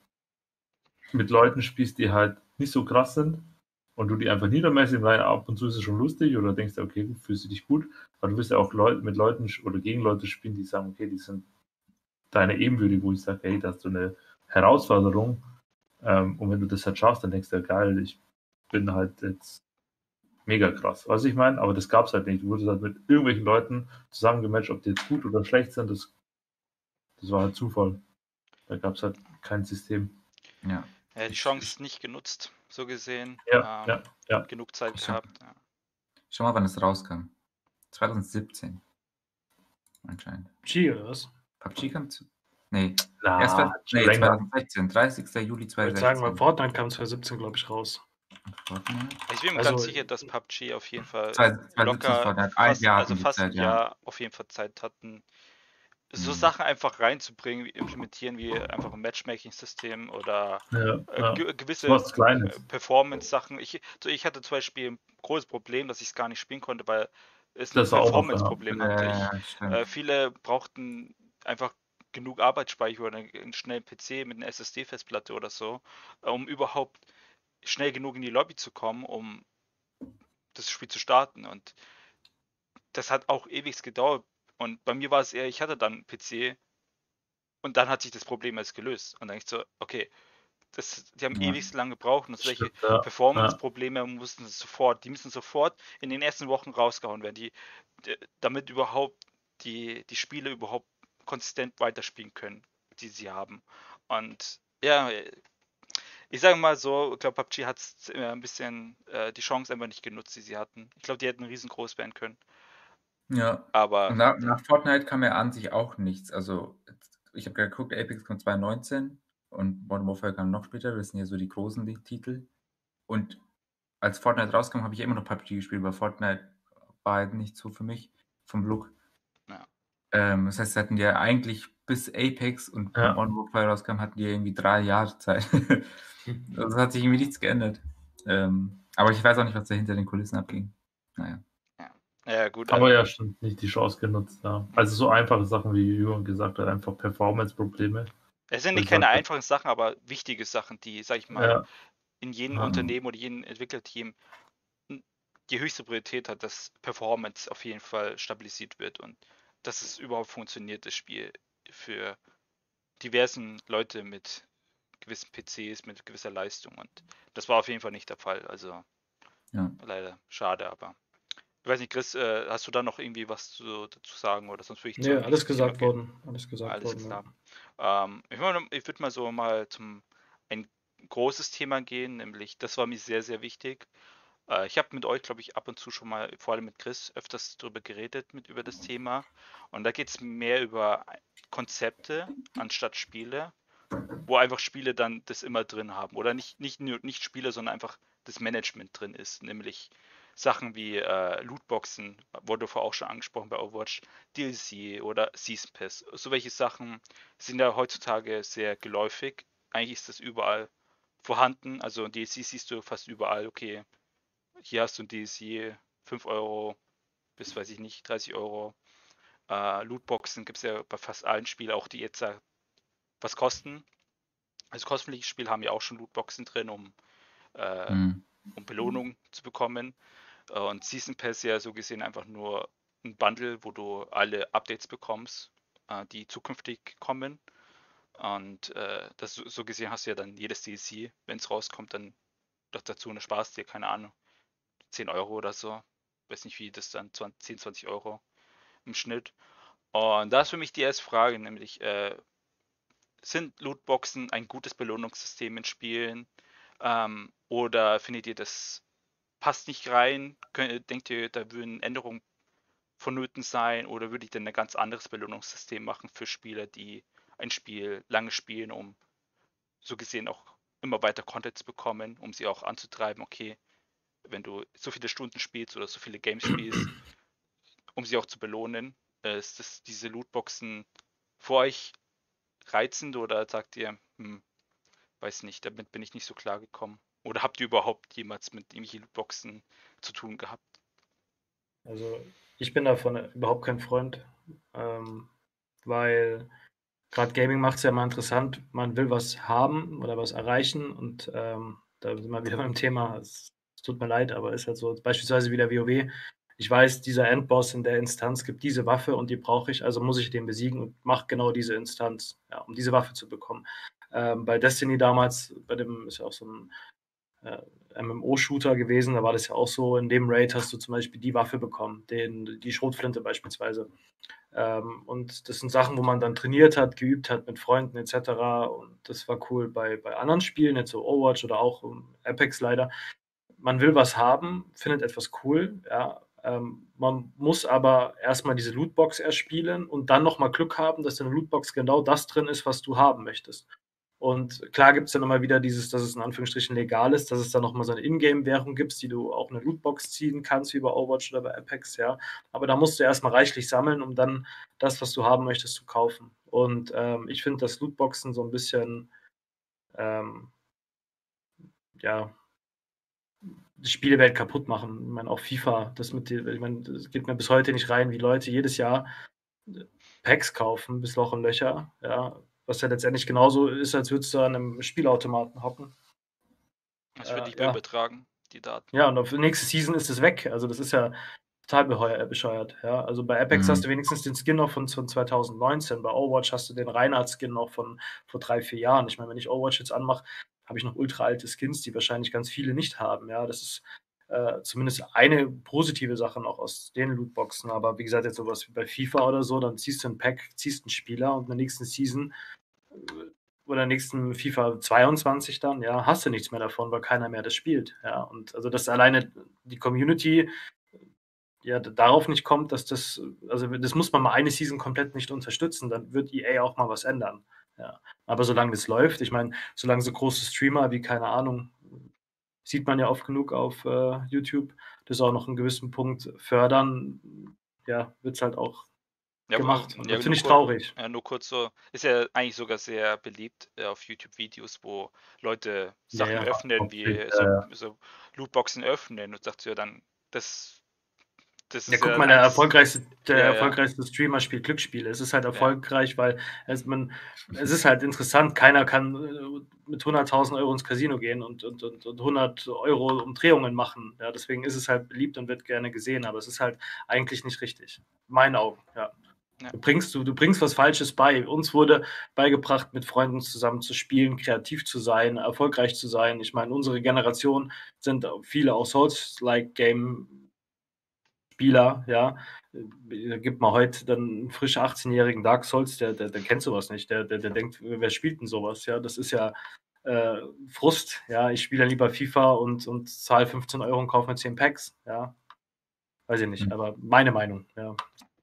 mit Leuten spielst, die halt nicht so krass sind und du die einfach niedermäßig rein, ab und zu ist es schon lustig oder denkst du, okay, fühlst du dich gut, aber du wirst ja auch Leute, mit Leuten oder gegen Leute spielen, die sagen, okay, die sind deine ebenbürtig, wo ich sage, hey, das ist so eine Herausforderung ähm, und wenn du das halt schaffst, dann denkst du, ja geil, ich bin halt jetzt mega krass, was ich meine, aber das gab es halt nicht, du wurdest halt mit irgendwelchen Leuten zusammengematcht, ob die jetzt gut oder schlecht sind, das, das war halt Zufall, da gab es halt kein System. Ja. Ja, die Chance nicht genutzt, so gesehen. Ja, ähm, ja, ja. Genug Zeit Schau. gehabt. Ja. Schau mal, wann es rauskam. zwanzig siebzehn. Anscheinend. G oder was? P U B G kam zu. Nee. Na, Erst war, schon nee, länger. zwanzig sechzehn. dreißigster Juli Ich würde sagen, weil zweitausendsechzehn. Fortnite kam zwanzig siebzehn, glaube ich, raus. Fortnite? Ich bin mir Also, ganz sicher, dass P U B G auf jeden Fall zwanzig siebzehn locker Fortnite. Ein fast, Jahr also hatten die fast Zeit, ein ja. Jahr auf jeden Fall Zeit hatten, so Mhm. Sachen einfach reinzubringen, wie implementieren, wie einfach ein Matchmaking-System oder Ja, äh, ja. ge gewisse Was Kleines. äh, Performance-Sachen. Ich, so, ich hatte zum Beispiel ein großes Problem, dass ich es gar nicht spielen konnte, weil es ein Das auch noch, ja. Performance-Problem hatte. Ich, Ja, stimmt. äh, viele brauchten einfach genug Arbeitsspeicher oder einen schnellen P C mit einer S S D-Festplatte oder so, äh, um überhaupt schnell genug in die Lobby zu kommen, um das Spiel zu starten. Und das hat auch ewig gedauert. Und bei mir war es eher, ich hatte dann einen P C und dann hat sich das Problem erst gelöst. Und dann ich so, okay, das, die haben Ja. ewig lang gebraucht und solche Stimmt, ja. Performance-Probleme mussten sie sofort, die müssen sofort in den ersten Wochen rausgehauen werden, die, d- damit überhaupt die, die Spiele überhaupt konsistent weiterspielen können, die sie haben. Und ja, ich sage mal so, ich glaube, P U B G hat äh, ein bisschen äh, die Chance einfach nicht genutzt, die sie hatten. Ich glaube, die hätten riesengroß werden können. Ja. Aber Und nach, ja. nach Fortnite kam ja an sich auch nichts. Also, ich habe geguckt, Apex kommt zwanzig neunzehn und Modern Warfare kam noch später. Das sind ja so die großen die Titel. Und als Fortnite rauskam, habe ich immer noch P U B G gespielt, weil Fortnite war halt nicht so für mich vom Look. Ja. Ähm, das heißt, sie hatten ja eigentlich bis Apex und Ja. Modern Warfare rauskam, hatten die irgendwie drei Jahre Zeit. Also es hat sich irgendwie nichts geändert. Ähm, aber ich weiß auch nicht, was da hinter den Kulissen abging. Naja. Ja, gut. Aber ähm, ja, stimmt, nicht die Chance genutzt. Ja. Also so einfache Sachen, wie Jürgen gesagt hat, einfach Performance-Probleme. Es sind Wo nicht ich keine sage, einfachen Sachen, aber wichtige Sachen, die, sag ich mal, ja, in jedem Ja. Unternehmen oder jedem Entwicklerteam n- die höchste Priorität hat, dass Performance auf jeden Fall stabilisiert wird und dass es überhaupt funktioniert, das Spiel für diversen Leute mit gewissen P Cs, mit gewisser Leistung. Und das war auf jeden Fall nicht der Fall. Also Ja. leider schade, aber ich weiß nicht, Chris, äh, hast du da noch irgendwie was zu, dazu sagen oder sonst würde ich Nee, zum alles nächsten Thema gesagt gehen. worden. Alles gesagt Alles worden, klar. ja. Ähm, ich würde ich würd mal so mal zum ein großes Thema gehen, nämlich das war mir sehr, sehr wichtig. Äh, ich habe mit euch, glaube ich, ab und zu schon mal, vor allem mit Chris, öfters darüber geredet, mit über das Thema. Und da geht es mehr über Konzepte anstatt Spiele, wo einfach Spiele dann das immer drin haben. Oder nicht, nicht nur nicht Spiele, sondern einfach das Management drin ist. Nämlich Sachen wie äh, Lootboxen, wurde vorher auch schon angesprochen bei Overwatch, D L C oder Season Pass. So welche Sachen sind ja heutzutage sehr geläufig. Eigentlich ist das überall vorhanden. Also D L C siehst du fast überall. Okay, hier hast du ein D L C, fünf Euro bis, weiß ich nicht, dreißig Euro. Äh, Lootboxen gibt es ja bei fast allen Spielen, auch die jetzt äh, was kosten. Also kostenpflichtige Spiele haben ja auch schon Lootboxen drin, um, äh, Hm. um Belohnung zu bekommen. Äh, und Season Pass ja so gesehen einfach nur ein Bundle, wo du alle Updates bekommst, äh, die zukünftig kommen. Und äh, das so gesehen hast du ja dann jedes D L C, wenn es rauskommt, dann doch dazu eine Spaß dir, keine Ahnung, zehn Euro oder so. Weiß nicht, wie das dann, zehn, zwanzig Euro im Schnitt. Und da ist für mich die erste Frage, nämlich, äh, sind Lootboxen ein gutes Belohnungssystem in Spielen? Ähm, oder findet ihr, das passt nicht rein? Könnt, denkt ihr, da würden Änderungen vonnöten sein? Oder würde ich denn ein ganz anderes Belohnungssystem machen für Spieler, die ein Spiel lange spielen, um so gesehen auch immer weiter Content zu bekommen, um sie auch anzutreiben, okay, wenn du so viele Stunden spielst oder so viele Games spielst, um sie auch zu belohnen, äh, ist das diese Lootboxen für euch reizend oder sagt ihr, hm, weiß nicht, damit bin ich nicht so klar gekommen? Oder habt ihr überhaupt jemals mit irgendwelchen Lootboxen zu tun gehabt? Also ich bin davon überhaupt kein Freund, ähm, weil gerade Gaming macht es ja mal interessant. Man will was haben oder was erreichen und ähm, da sind wir wieder beim Thema. Es, es tut mir leid, aber ist halt so. Beispielsweise wieder WoW. Ich weiß, dieser Endboss in der Instanz gibt diese Waffe und die brauche ich, also muss ich den besiegen und mache genau diese Instanz, ja, um diese Waffe zu bekommen. Ähm, bei Destiny damals, bei dem ist ja auch so ein äh, M M O-Shooter gewesen, da war das ja auch so, in dem Raid hast du zum Beispiel die Waffe bekommen, den, die Schrotflinte beispielsweise. Ähm, und das sind Sachen, wo man dann trainiert hat, geübt hat mit Freunden et cetera. Und das war cool bei, bei anderen Spielen, jetzt so Overwatch oder auch um, Apex leider. Man will was haben, findet etwas cool, ja. Ähm, man muss aber erstmal diese Lootbox erspielen und dann nochmal Glück haben, dass in der Lootbox genau das drin ist, was du haben möchtest. Und klar gibt es dann immer wieder dieses, dass es in Anführungsstrichen legal ist, dass es dann nochmal so eine Ingame-Währung gibt, die du auch in eine Lootbox ziehen kannst, wie bei Overwatch oder bei Apex, ja. Aber da musst du erstmal reichlich sammeln, um dann das, was du haben möchtest, zu kaufen. Und ähm, ich finde, dass Lootboxen so ein bisschen, ähm, ja, die Spielewelt kaputt machen. Ich meine, auch FIFA, das mit, ich meine, das geht mir bis heute nicht rein, wie Leute jedes Jahr Packs kaufen, bis Loch und Löcher, ja, was ja letztendlich genauso ist, als würdest du an einem Spielautomaten hocken. Das würde ich Äh, mal ja. übertragen, die Daten. Ja, und auf nächste Season ist es weg. Also das ist ja total beheuer, bescheuert. Ja. Also bei Apex Mhm. hast du wenigstens den Skin noch von, von zwanzig neunzehn. Bei Overwatch hast du den Reinhardt-Skin noch von vor drei, vier Jahren. Ich meine, wenn ich Overwatch jetzt anmache, habe ich noch ultra alte Skins, die wahrscheinlich ganz viele nicht haben. Ja, das ist äh, zumindest eine positive Sache noch aus den Lootboxen. Aber wie gesagt, jetzt sowas wie bei FIFA oder so, dann ziehst du ein Pack, ziehst einen Spieler und in der nächsten Season äh, oder nächsten FIFA zweiundzwanzig dann, ja, hast du nichts mehr davon, weil keiner mehr das spielt. Ja, und also das alleine die Community ja darauf nicht kommt, dass das, also das muss man mal eine Season komplett nicht unterstützen, dann wird E A auch mal was ändern. Ja. Aber solange das läuft, ich meine, solange so große Streamer wie, keine Ahnung, sieht man ja oft genug auf äh, YouTube, das auch noch einen gewissen Punkt fördern, ja, wird es halt auch Ja, gemacht. aber- Und ja, das nur finde ich kur- traurig. Ja, nur kurz so, ist ja eigentlich sogar sehr beliebt äh, auf YouTube-Videos, wo Leute Ja, Sachen ja. öffnen, Okay, wie ja, so, ja. so Lootboxen öffnen und sagt ja dann, das, das Ja, ist guck ja mal, der eigentlich- erfolgreichste, der Ja, ja. erfolgreichste Streamer spielt Glücksspiele. Es ist halt erfolgreich, weil es, man, es ist halt interessant. Keiner kann äh, mit hunderttausend Euro ins Casino gehen und, und, und, und hundert Euro Umdrehungen machen. Ja, deswegen ist es halt beliebt und wird gerne gesehen, aber es ist halt eigentlich nicht richtig. In meinen Augen, ja. Ja. Du bringst, du, du bringst was Falsches bei. Uns wurde beigebracht, mit Freunden zusammen zu spielen, kreativ zu sein, erfolgreich zu sein. Ich meine, unsere Generation sind viele auch Souls-like-Game Spieler, ja, äh, gibt mal heute dann einen frisch achtzehnjährigen Dark Souls, der, der, der kennt sowas nicht, der, der, der denkt, wer spielt denn sowas, ja, das ist ja äh, Frust, ja, ich spiele lieber FIFA und, und zahle fünfzehn Euro und kaufe mir zehn Packs, ja, weiß ich nicht, Hm. aber meine Meinung, ja.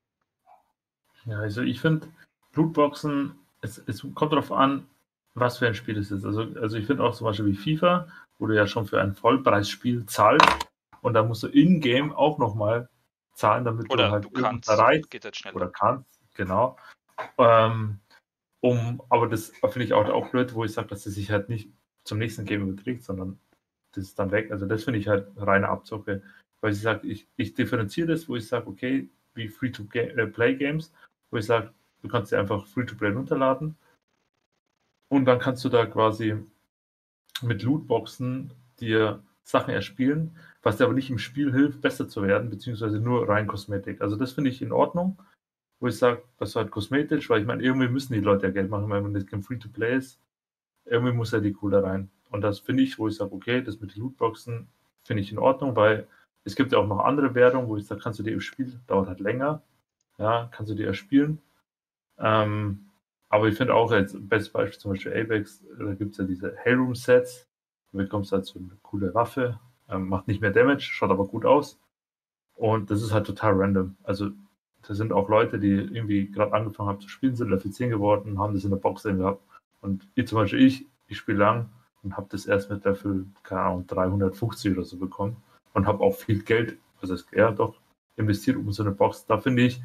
Ja, also ich finde, Lootboxen, es, es kommt darauf an, was für ein Spiel es ist. Also, also ich finde auch zum Beispiel wie FIFA, wo du ja schon für ein Vollpreisspiel zahlst und da musst du in-game auch nochmal zahlen, damit Oder du halt du irgendwas kannst, erreichst geht halt schneller. oder kannst, genau. Ähm, um, aber das finde ich auch, auch blöd, wo ich sage, dass es sich halt nicht zum nächsten Game überträgt, sondern das ist dann weg. Also das finde ich halt reine Abzocke. Weil ich sage, ich, ich differenziere das, wo ich sage, okay, wie Free-to-Play-Games, wo ich sage, du kannst dir einfach Free-to-Play runterladen und dann kannst du da quasi mit Lootboxen dir Sachen erspielen, was dir aber nicht im Spiel hilft, besser zu werden, beziehungsweise nur rein Kosmetik. Also das finde ich in Ordnung, wo ich sage, das ist halt kosmetisch, weil ich meine, irgendwie müssen die Leute ja Geld machen, weil wenn das Game Free-to-Play ist, irgendwie muss ja die Kohle rein. Und das finde ich, wo ich sage, okay, das mit den Lootboxen finde ich in Ordnung, weil es gibt ja auch noch andere Währungen, wo ich sage, kannst du dir im Spiel, dauert halt länger, ja, kannst du dir erspielen. Ähm, aber ich finde auch jetzt, bestes Beispiel zum Beispiel Apex, da gibt es ja diese Hellroom-Sets, da bekommst du halt so eine coole Waffe, ähm, macht nicht mehr Damage, schaut aber gut aus. Und das ist halt total random. Also da sind auch Leute, die irgendwie gerade angefangen haben zu spielen, sind Level zehn geworden, haben das in der Box drin gehabt. Und ich zum Beispiel, ich, ich spiele lang und habe das erst mit Level, keine Ahnung, dreihundertfünfzig oder so bekommen und habe auch viel Geld, also es, ja doch, investiert um so eine Box. Da finde ich,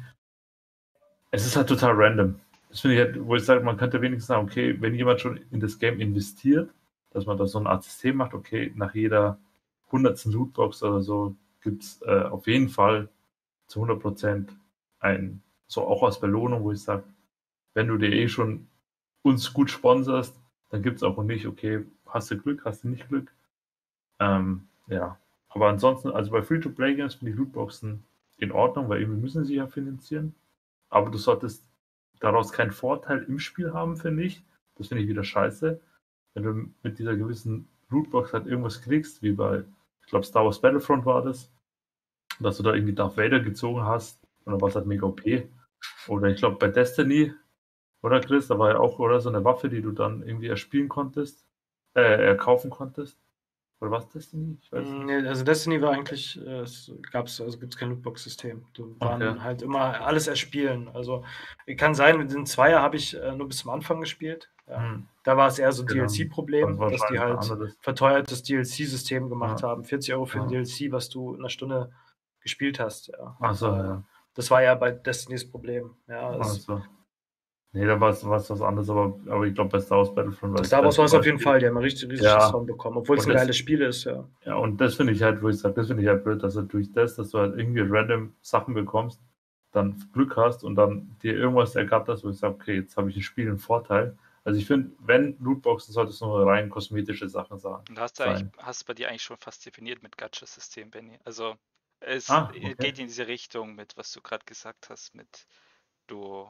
es ist halt total random. Das finde ich halt, wo ich sage, man könnte wenigstens sagen, okay, wenn jemand schon in das Game investiert, dass man da so eine Art System macht, okay, nach jeder hundertsten Lootbox oder so gibt es äh, auf jeden Fall zu hundert Prozent ein, so auch als Belohnung, wo ich sage, wenn du dir eh schon uns gut sponsorst, dann gibt es auch nicht, okay, hast du Glück, hast du nicht Glück. Ähm, ja, aber ansonsten, also bei Free-to-Play-Games finde ich Lootboxen in Ordnung, weil irgendwie müssen sie ja finanzieren. Aber du solltest daraus keinen Vorteil im Spiel haben, finde ich. Das finde ich wieder scheiße. Wenn du mit dieser gewissen Lootbox halt irgendwas kriegst, wie bei, ich glaube, Star Wars Battlefront war das, dass du da irgendwie Darth Vader gezogen hast, oder was halt mega O P. Oder ich glaube bei Destiny, oder Chris, da war ja auch oder so eine Waffe, die du dann irgendwie erspielen konntest, äh, erkaufen konntest. Oder was Destiny? Ich weiß nicht. Nee, also Destiny war eigentlich, äh, es gab's, also gibt es kein Lootbox-System. Du waren Okay. halt immer alles erspielen. Also kann sein, mit den Zweier habe ich äh, nur bis zum Anfang gespielt. Ja. Hm. Da war es eher so ein Genau. D L C-Problem, Das dass die wahrscheinlich ein halt anderes. verteuertes D L C-System gemacht Ja. haben. vierzig Euro für ein Ja. D L C, was du in einer Stunde gespielt hast. Ja. Achso, Äh, ja. Das war ja bei Destiny Problem. Ja, es, Also. Nee, da war es was anderes, aber, aber ich glaube, bei Star Wars Battlefront war Star Wars war es auf jeden Beispiel. Fall, die haben richtig, richtig Ja. Song bekommen, obwohl es Und ein das- geiles Spiel ist, ja. Ja, und das finde ich halt, wo ich sage, das finde ich halt blöd, dass du durch das, dass du halt irgendwie random Sachen bekommst, dann Glück hast und dann dir irgendwas ergatterst, wo ich sage, okay, jetzt habe ich im Spiel einen Vorteil. Also ich finde, wenn Lootboxen, sollte es nur rein kosmetische Sachen sein. Und hast du eigentlich, hast du bei dir eigentlich schon fast definiert mit Gacha-System, Benny. Also es Ah, okay. geht in diese Richtung mit, was du gerade gesagt hast, mit du,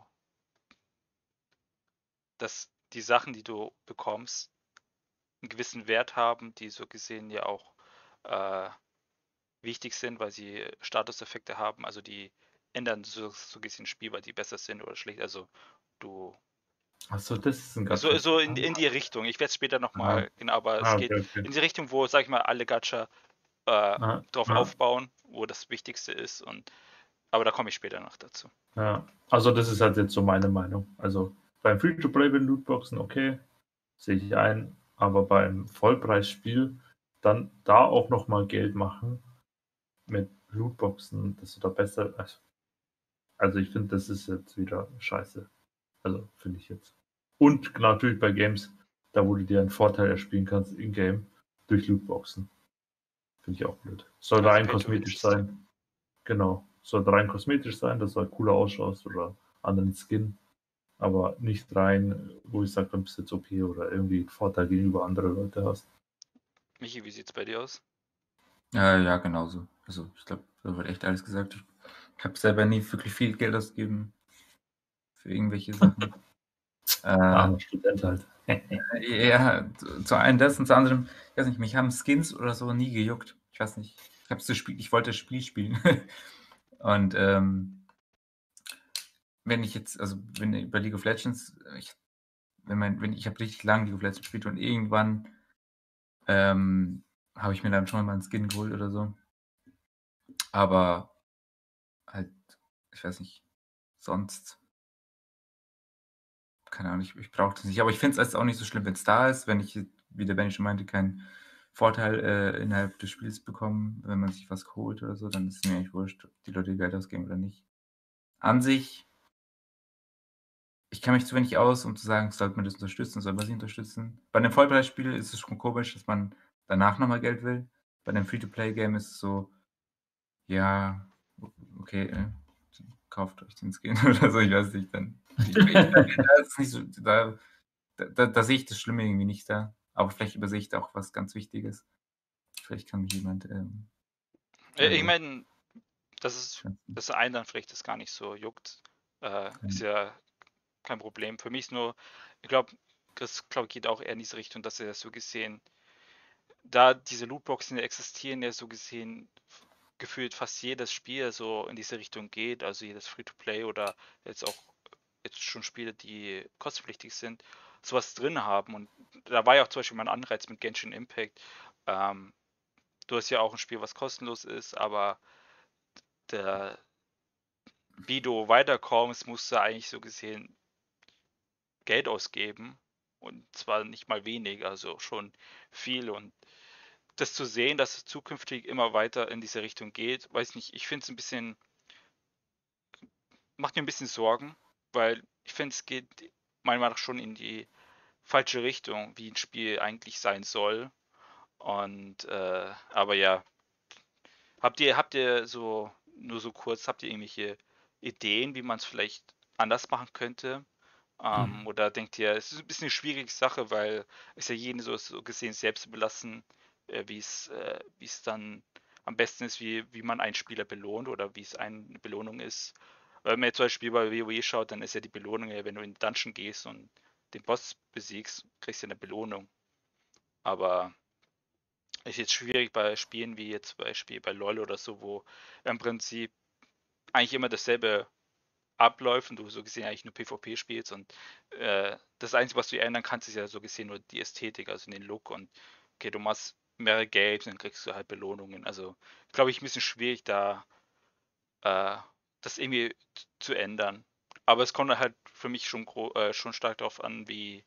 dass die Sachen, die du bekommst, einen gewissen Wert haben, die so gesehen ja auch äh, wichtig sind, weil sie Statuseffekte haben. Also die ändern so, so gesehen das Spiel, weil die besser sind oder schlecht. Also du Achso, das ist ein so, Gacha. so in, in die Richtung. Ich werde es später nochmal, genau, aber es Ah, geht okay, okay. in die Richtung, wo, sag ich mal, alle Gacha äh, Ah, drauf ah, aufbauen, wo das Wichtigste ist. Und aber da komme ich später noch dazu. ja. Also das ist halt jetzt so meine Meinung. Also beim Free-to-Play mit Lootboxen, okay, sehe ich ein, aber beim Vollpreisspiel dann da auch nochmal Geld machen mit Lootboxen, dass du da besser, also Also ich finde, das ist jetzt wieder scheiße. Also finde ich jetzt. Und natürlich bei Games, da wo du dir einen Vorteil erspielen kannst in-game durch Lootboxen. Finde ich auch blöd. Soll Also rein Pay to Win kosmetisch System. sein. Genau. Soll rein kosmetisch sein, dass du halt cooler ausschaust oder anderen Skin. Aber nicht rein, wo ich sage, dann bist du jetzt O P oder irgendwie einen Vorteil gegenüber anderen Leute hast. Michi, wie sieht's bei dir aus? Ja, ja, genauso. Also ich glaube, da wird echt alles gesagt. Ich habe selber nie wirklich viel Geld ausgegeben für irgendwelche Sachen. äh, Armer Student halt. ja, zu, zu einem das und zu anderem, ich weiß nicht, mich haben Skins oder so nie gejuckt. Ich weiß nicht. Ich hab's das Spiel, ich wollte das Spiel spielen. Und ähm, wenn ich jetzt, also wenn bei League of Legends, ich, wenn mein, wenn ich habe richtig lange League of Legends gespielt und irgendwann ähm, habe ich mir dann schon mal einen Skin geholt oder so. Aber halt, ich weiß nicht, sonst, keine Ahnung, ich, ich brauche das nicht. Aber ich finde es auch nicht so schlimm, wenn es da ist, wenn ich, wie der Benny schon meinte, keinen Vorteil äh, innerhalb des Spiels bekomme, wenn man sich was holt oder so, dann ist es mir eigentlich wurscht, ob die Leute Geld ausgeben oder nicht. An sich, ich kann mich zu wenig aus, um zu sagen, sollte man das unterstützen, soll man sie unterstützen. Bei einem Vollpreisspiel ist es schon komisch, dass man danach nochmal Geld will. Bei einem Free-to-Play-Game ist es so, ja, okay, äh, kauft euch den Skin oder so, ich weiß nicht, dann. Ich, ich, da, ist nicht so, da, da, da sehe ich das Schlimme irgendwie nicht da. Aber vielleicht übersehe ich da auch was ganz Wichtiges. Vielleicht kann mich jemand. Ähm, Äh, Ich also, meine, das ist, schätzen. dass einen dann vielleicht das gar nicht so juckt, äh, ist ja kein Problem. Für mich ist nur, ich glaube, das glaube geht auch eher in diese Richtung, dass er das so gesehen, da diese Lootboxen ja existieren, ja so gesehen f- gefühlt fast jedes Spiel so in diese Richtung geht, also jedes Free-to-Play oder jetzt auch jetzt schon Spiele, die kostenpflichtig sind, sowas drin haben. Und da war ja auch zum Beispiel mein Anreiz mit Genshin Impact. Ähm, du hast ja auch ein Spiel, was kostenlos ist, aber der, wie du weiterkommst, musst du eigentlich so gesehen Geld ausgeben. Und zwar nicht mal wenig, also schon viel. Und das zu sehen, dass es zukünftig immer weiter in diese Richtung geht, weiß nicht, ich finde es ein bisschen, macht mir ein bisschen Sorgen, weil ich finde, es geht meiner Meinung nach schon in die falsche Richtung, wie ein Spiel eigentlich sein soll. Und äh, aber ja, habt ihr, habt ihr so, nur so kurz, habt ihr irgendwelche Ideen, wie man es vielleicht anders machen könnte? Ähm, oder denkt ihr, es ist ein bisschen eine schwierige Sache, weil es ja jeden so, so gesehen selbst überlassen, äh, wie es, äh, wie es dann am besten ist, wie, wie man einen Spieler belohnt oder wie es eine Belohnung ist. Wenn man jetzt zum Beispiel bei WoW schaut, dann ist ja die Belohnung, ja, wenn du in den Dungeon gehst und den Boss besiegst, kriegst du eine Belohnung. Aber ist jetzt schwierig bei Spielen wie jetzt zum Beispiel bei LoL oder so, wo im Prinzip eigentlich immer dasselbe abläuft und du so gesehen eigentlich nur PvP spielst und äh, das Einzige, was du ändern kannst, ist ja so gesehen nur die Ästhetik, also den Look und okay, du machst mehrere Games und dann kriegst du halt Belohnungen. Also glaube ich ein bisschen schwierig da äh, das irgendwie t- zu ändern. Aber es kommt halt für mich schon, gro- äh, schon stark darauf an, wie,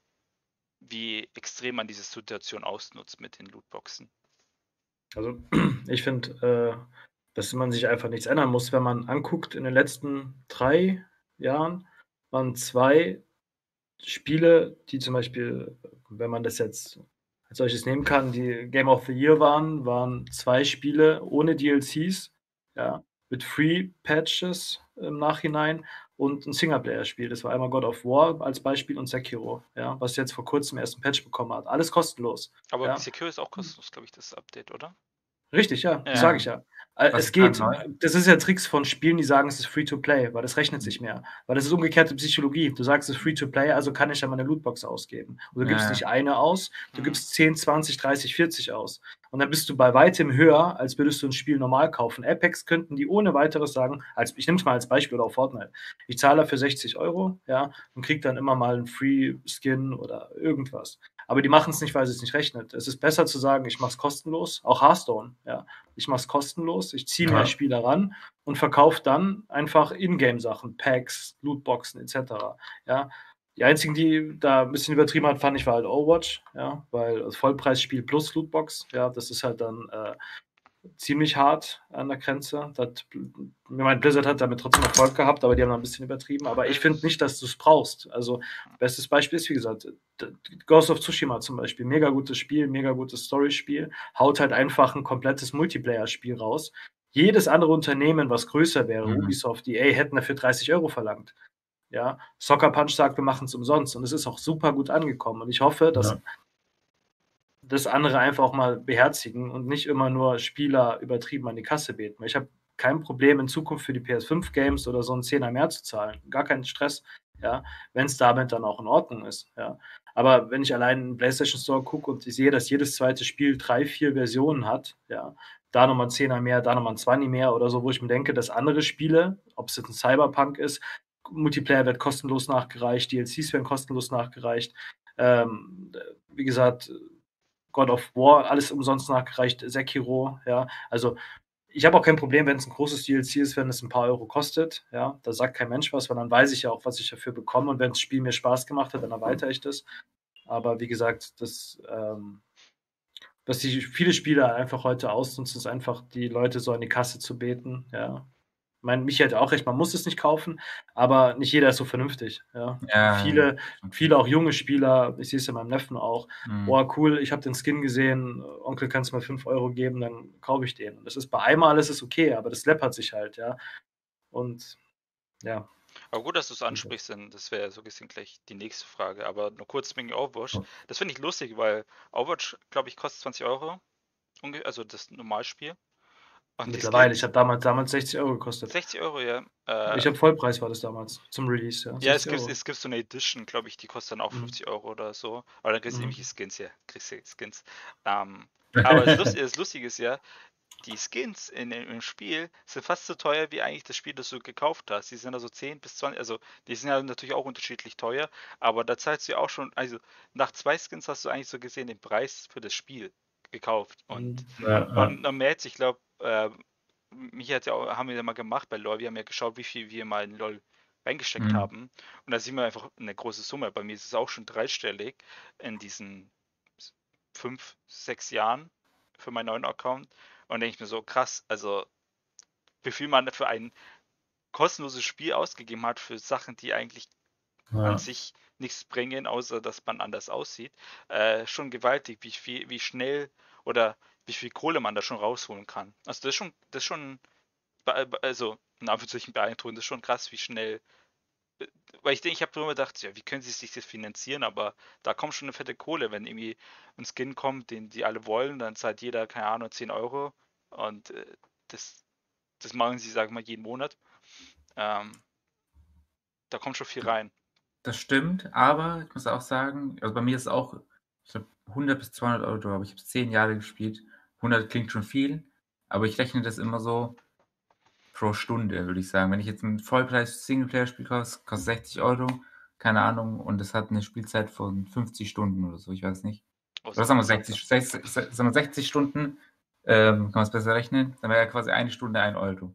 wie extrem man diese Situation ausnutzt mit den Lootboxen. Also ich finde, äh, dass man sich einfach nichts ändern muss. Wenn man anguckt, in den letzten drei Jahren waren zwei Spiele, die zum Beispiel, wenn man das jetzt als solches nehmen kann, die Game of the Year waren, waren zwei Spiele ohne D L Cs, ja, mit Free Patches im Nachhinein und ein Singleplayer-Spiel. Das war einmal God of War als Beispiel und Sekiro, ja, was jetzt vor kurzem erst einen Patch bekommen hat. Alles kostenlos. Aber Ja. Secure ist auch kostenlos, glaube ich, das Update, oder? Richtig, ja, das Ja. sage ich ja. Äh, Was Es ist dann geht, neu? das ist ja Tricks von Spielen, die sagen, es ist free to play, weil das rechnet sich mehr. Weil das ist umgekehrte Psychologie. Du sagst, es ist free to play, also kann ich ja meine Lootbox ausgeben. Und du gibst Ja. nicht eine aus, du Mhm. gibst zehn, zwanzig, dreißig, vierzig aus. Und dann bist du bei weitem höher, als würdest du ein Spiel normal kaufen. Apex könnten die ohne weiteres sagen, als, ich nehme es mal als Beispiel oder auch Fortnite. Ich zahle dafür sechzig Euro, ja, und kriege dann immer mal einen Free Skin oder irgendwas. Aber die machen es nicht, weil sie es nicht rechnet. Es ist besser zu sagen, ich mache es kostenlos, auch Hearthstone, ja. Ich mache es kostenlos, ich ziehe Ja. mehr Spieler ran und verkaufe dann einfach Ingame-Sachen, Packs, Lootboxen et cetera. Ja. Die einzigen, die da ein bisschen übertrieben hat, fand ich, war halt Overwatch, ja, weil das Vollpreisspiel plus Lootbox, ja, das ist halt dann, äh, ziemlich hart an der Grenze. Das, ich meine, Blizzard hat damit trotzdem Erfolg gehabt, aber die haben noch ein bisschen übertrieben. Aber ich finde nicht, dass du es brauchst. Also, bestes Beispiel ist, wie gesagt, Ghost of Tsushima zum Beispiel. Mega gutes Spiel, mega gutes Story-Spiel. Haut halt einfach ein komplettes Multiplayer-Spiel raus. Jedes andere Unternehmen, was größer wäre, Mhm. Ubisoft, E A, hätten dafür dreißig Euro verlangt. Ja, Soccer Punch sagt, wir machen es umsonst. Und es ist auch super gut angekommen. Und ich hoffe, dass Ja. das andere einfach auch mal beherzigen und nicht immer nur Spieler übertrieben an die Kasse beten. Ich habe kein Problem in Zukunft für die P S fünf Games oder so einen Zehner mehr zu zahlen. Gar keinen Stress, ja, wenn es damit dann auch in Ordnung ist, ja. Aber wenn ich allein in den PlayStation Store gucke und ich sehe, dass jedes zweite Spiel drei, vier Versionen hat, ja, da nochmal ein Zehner mehr, da nochmal ein zwanzig mehr oder so, wo ich mir denke, dass andere Spiele, ob es jetzt ein Cyberpunk ist, Multiplayer wird kostenlos nachgereicht, D L Cs werden kostenlos nachgereicht, ähm, wie gesagt, God of War, alles umsonst nachgereicht, Sekiro, ja, also ich habe auch kein Problem, wenn es ein großes D L C ist, wenn es ein paar Euro kostet, ja, da sagt kein Mensch was, weil dann weiß ich ja auch, was ich dafür bekomme und wenn das Spiel mir Spaß gemacht hat, dann erweitere ich das, aber wie gesagt, das, ähm, dass die viele Spieler einfach heute ausnutzen, ist einfach die Leute so an die Kasse zu beten, ja. Ich meine, mich hat auch recht, man muss es nicht kaufen, aber nicht jeder ist so vernünftig. Ja. Ja, viele, ja. viele auch junge Spieler, ich sehe es ja meinem Neffen auch, Mhm. oh cool, ich habe den Skin gesehen, Onkel, kannst du mal fünf Euro geben, dann kaufe ich den. Und das ist bei einmal alles ist okay, aber das läppert sich halt, ja. Und ja. Aber gut, dass du es ansprichst, denn das wäre so gesehen gleich die nächste Frage. Aber nur kurz wegen Overwatch. Das finde ich lustig, weil Overwatch, glaube ich, kostet zwanzig Euro. unge- Also das Normalspiel. Und die Mittlerweile, Skins ich habe damals, damals sechzig Euro gekostet. sechzig Euro, ja. Äh, Ich habe Vollpreis war das damals, zum Release, ja. ja, es sechzig gibt, Euro. es gibt so eine Edition, glaube ich, die kostet dann auch Mhm. fünfzig Euro oder so. Aber dann kriegst du Mhm. irgendwelche Skins, ja. Kriegst du Skins. Ähm, aber das, Lust, das Lustige ist ja, die Skins in, dem- im Spiel sind fast so teuer wie eigentlich das Spiel, das du gekauft hast. Die sind also zehn bis zwanzig, also die sind ja natürlich auch unterschiedlich teuer, aber da zahlst du ja auch schon, also nach zwei Skins hast du eigentlich so gesehen den Preis für das Spiel gekauft. Und Ja, ja. man, man merkt, ich glaube, äh, mich hat ja auch, haben wir ja mal gemacht bei LoL, wir haben ja geschaut, wie viel wir mal in LoL reingesteckt Mhm. haben. Und da sieht man einfach eine große Summe. Bei mir ist es auch schon dreistellig in diesen fünf, sechs Jahren für meinen neuen Account. Und denke ich mir so, krass, also wie viel man für ein kostenloses Spiel ausgegeben hat für Sachen, die eigentlich Ja. an sich nichts bringen, außer dass man anders aussieht. Äh, schon gewaltig, wie viel, wie schnell oder wie viel Kohle man da schon rausholen kann. Also das ist schon, das ist schon, bee- also in Anführungszeichen beeindruckend, das ist schon krass, wie schnell. Weil ich denke, ich habe drüber gedacht, ja, wie können sie sich das finanzieren, aber da kommt schon eine fette Kohle, wenn irgendwie ein Skin kommt, den die alle wollen, dann zahlt jeder, keine Ahnung, zehn Euro und äh, das, das machen sie, sagen wir mal, jeden Monat. Ähm, da kommt schon viel rein. Das stimmt, aber ich muss auch sagen, also bei mir ist es auch, ich glaube, hundert bis zweihundert Euro, aber ich habe es zehn Jahre gespielt. hundert klingt schon viel, aber ich rechne das immer so pro Stunde, würde ich sagen. Wenn ich jetzt ein Vollpreis-Singleplayer-Spiel kaufe, kostet sechzig Euro, keine Ahnung, und es hat eine Spielzeit von fünfzig Stunden oder so, ich weiß nicht. Was Oder sagen wir interessant sechzig, sechzig, sagen wir sechzig Stunden, ähm, kann man es besser rechnen, dann wäre ja quasi eine Stunde ein Euro.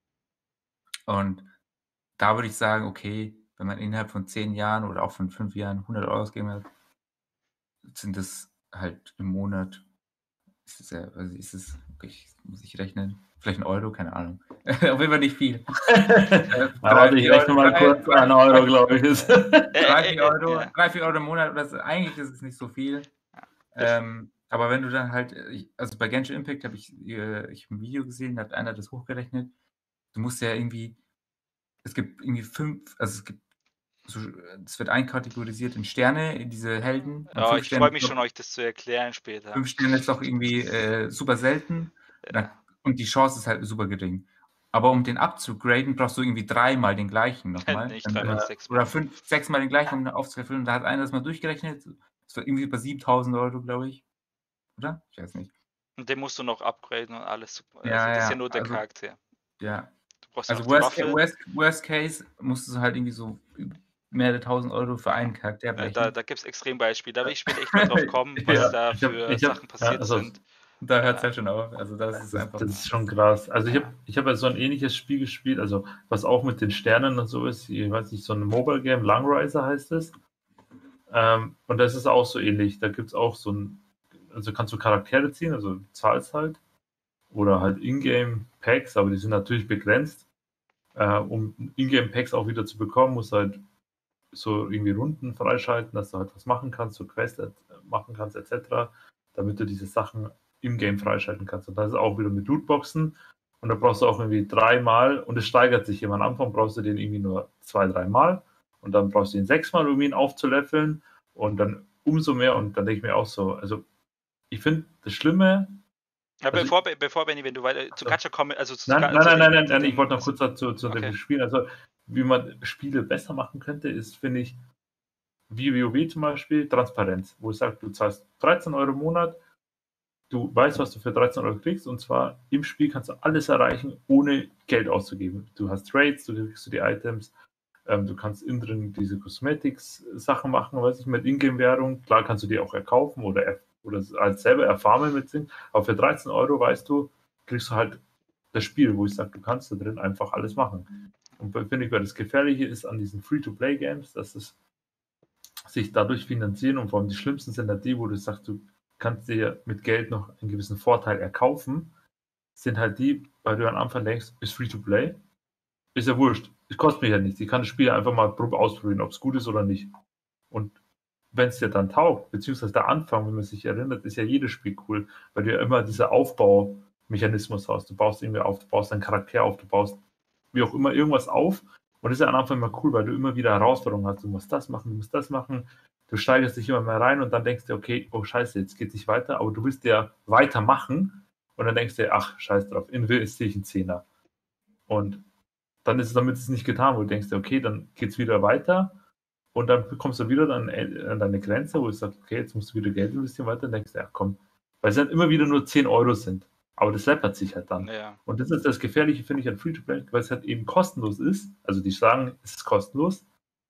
Und da würde ich sagen, okay, wenn man innerhalb von zehn Jahren oder auch von fünf Jahren hundert Euro ausgegeben hat, sind das halt im Monat, ist es ja, also ist es, okay, muss ich rechnen, vielleicht ein Euro, keine Ahnung. Auf jeden Fall nicht viel. Ja, warte, ich rechne mal drei- kurz, drei- ein Euro, glaube ich. Ist. Äh, drei, äh, vier äh, Euro, ja. drei, vier Euro im Monat, oder so, eigentlich ist es nicht so viel. Das- Ähm, aber wenn du dann halt, ich- also bei Genshin Impact habe ich, äh, ich hab ein Video gesehen, da hat einer das hochgerechnet. Du musst ja irgendwie, es gibt irgendwie fünf, also es gibt, so, es wird einkategorisiert in Sterne, in diese Helden. Und Ja, fünf ich Sterne freue mich ist schon, doch- euch das zu erklären später. Fünf Sterne ist doch irgendwie äh, super selten. Dann, und die Chance ist halt super gering. Aber um den abzugraden, brauchst du irgendwie dreimal den gleichen nochmal. Nicht Dann, dreimal, äh, sechsmal. Oder fünf, sechsmal den gleichen, um aufzufüllen. Und da hat einer das mal durchgerechnet. Das war irgendwie über siebentausend Euro, glaube ich. Oder? Ich weiß nicht. Und den musst du noch upgraden und alles. Also Ja, das ist ja, ja nur der also- Charakter. Ja. Du brauchst ja Also noch die worst, Waffe. worst, worst Case musst du halt irgendwie so mehrere tausend Euro für einen Charakter Ja, brechen. da da gibt es Extrembeispiele. Da will ich später echt mal drauf kommen, was Ja, da ich hab- für ich hab- Sachen passiert ja, also- sind. Da hört es halt schon auf. Also das ist Das, einfach. das ist schon krass. Also ich habe ich hab ja so ein ähnliches Spiel gespielt, also was auch mit den Sternen und so ist, ich weiß nicht, so ein Mobile Game, Langriser heißt es. Ähm, und das ist auch so ähnlich. Da gibt es auch so ein, also kannst du Charaktere ziehen, also du zahlst halt. oder halt Ingame-Packs, aber die sind natürlich begrenzt. Äh, um Ingame-Packs auch wieder zu bekommen, musst du halt so irgendwie Runden freischalten, dass du halt was machen kannst, so Quests äh, machen kannst, et cetera, damit du diese Sachen im Game freischalten kannst. Und das ist auch wieder mit Lootboxen. Und da brauchst du auch irgendwie dreimal, und es steigert sich immer. Am Anfang brauchst du den irgendwie nur zwei, dreimal. Und dann brauchst du ihn sechsmal, um ihn aufzuleveln. Und dann umso mehr. Und dann denke ich mir auch so, also ich finde das Schlimme. Ja, also bevor, bevor, Benni, wenn du weiter zu Gacha kommen, also zu Nein, Ga- nein, zu nein, den- nein, nein, zu nein, ich den- wollte noch also- kurz dazu zu okay. dem Spiel. Also, wie man Spiele besser machen könnte, ist, finde ich, wie WoW zum Beispiel, Transparenz, wo ich sage, du zahlst dreizehn Euro im Monat, du weißt, was du für dreizehn Euro kriegst, und zwar im Spiel kannst du alles erreichen, ohne Geld auszugeben. Du hast Trades, du kriegst du die Items, ähm, du kannst innen drin diese Cosmetics-Sachen machen, weiß ich, mit Ingame-Währung. Klar kannst du die auch erkaufen oder, er, oder als selber erfarmen mit Sinn, aber für dreizehn Euro, weißt du, kriegst du halt das Spiel, wo ich sage, du kannst da drin einfach alles machen. Und finde ich, weil das Gefährliche ist an diesen Free-to-Play-Games, dass es sich dadurch finanzieren, und vor allem die schlimmsten sind halt die, wo du sagst, du kannst dir mit Geld noch einen gewissen Vorteil erkaufen, sind halt die, weil du am Anfang denkst, ist Free-to-Play, ist ja wurscht, es kostet mich ja nichts, ich kann das Spiel einfach mal grob ausprobieren, ob es gut ist oder nicht. Und wenn es dir dann taugt, beziehungsweise der Anfang, wenn man sich erinnert, ist ja jedes Spiel cool, weil du ja immer dieser Aufbaumechanismus hast. Du baust irgendwie auf, du baust deinen Charakter auf, du baust wie auch immer irgendwas auf. Und das ist ja am Anfang immer cool, weil du immer wieder Herausforderungen hast. Du musst das machen, du musst das machen. Du steigerst dich immer mehr rein und dann denkst du, okay, oh scheiße, jetzt geht es nicht weiter. Aber du willst ja weitermachen und dann denkst du, ach, scheiß drauf, investiere ich einen Zehner. Und dann ist es damit es nicht getan, wo du denkst, okay, dann geht es wieder weiter. Und dann kommst du wieder dann an deine Grenze, wo du sagst, okay, jetzt musst du wieder Geld investieren, weiter, und denkst, ja komm, weil es dann immer wieder nur zehn Euro sind. Aber das läppert sich halt dann. Ja. Und das ist das Gefährliche, finde ich, an Free-to-Play, weil es halt eben kostenlos ist. Also die sagen, es ist kostenlos.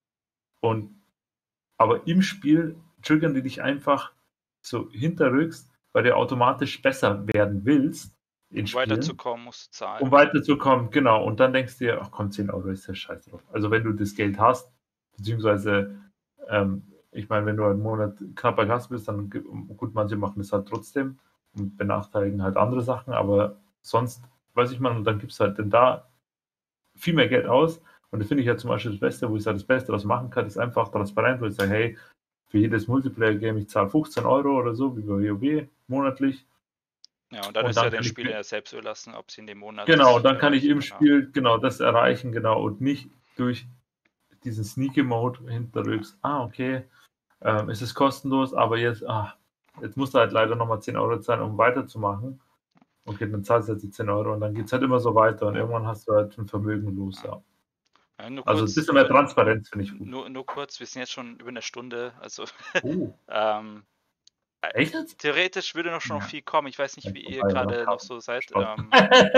Und aber im Spiel triggern die dich einfach so hinterrücks, weil du automatisch besser werden willst in Um Spielen. weiterzukommen, musst du zahlen. Um weiterzukommen, genau. Und dann denkst du dir, ach komm, zehn Euro ist ja scheiß drauf. Also wenn du das Geld hast, beziehungsweise, ähm, ich meine, wenn du einen Monat knapper Gast bist, dann gut, manche machen das halt trotzdem und benachteiligen halt andere Sachen, aber sonst, weiß ich mal, und dann gibt es halt denn da viel mehr Geld aus. Und das finde ich ja zum Beispiel das Beste, wo ich sage, das Beste, was man machen kann, ist einfach transparent, wo ich sage, hey, für jedes Multiplayer-Game, ich zahle fünfzehn Euro oder so, wie bei WoW, monatlich. Ja, und dann Und ist dann ja den kann ich Spieler mir- ja selbst überlassen, ob sie in dem Monat. Genau, das dann kann ich im erreichen, Spiel genau das erreichen, genau, und nicht durch diesen Sneaky-Mode hinterrücks. Ah, okay, ähm, es ist kostenlos, aber jetzt, ah, jetzt musst du halt leider nochmal zehn Euro zahlen, um weiterzumachen. Okay, dann zahlst du jetzt die zehn Euro und dann geht es halt immer so weiter und irgendwann hast du halt ein Vermögen los, ja. Ja, nur Also ein kurz, bisschen mehr nur, Transparenz finde ich gut. nur, nur kurz, wir sind jetzt schon über eine Stunde, also Oh, ähm, echt jetzt? theoretisch würde noch schon noch Ja. viel kommen. Ich weiß nicht, Ja, wie ihr vorbei, gerade ja. noch so seid. Spaß. Ähm,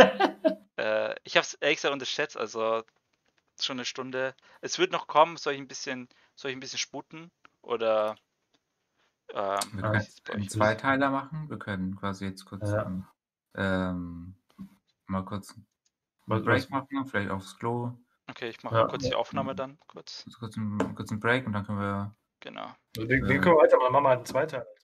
äh, ich habe es ehrlich gesagt unterschätzt, also schon eine Stunde. Es wird noch kommen, soll ich ein bisschen, soll ich ein bisschen sputen? Oder ähm, Wir Ah, können wie sieht's bei einen euch aus? Zweiteiler machen. Wir können quasi jetzt kurz Ja. ähm, ähm, mal kurz einen Was- Break was- machen, vielleicht aufs Klo. Okay, ich mache Ja. kurz die Aufnahme dann, kurz. Kurz einen, kurz einen Break und dann können wir. Genau. Wir, wir Äh, können weitermachen, machen wir halt einen Zweiteiler.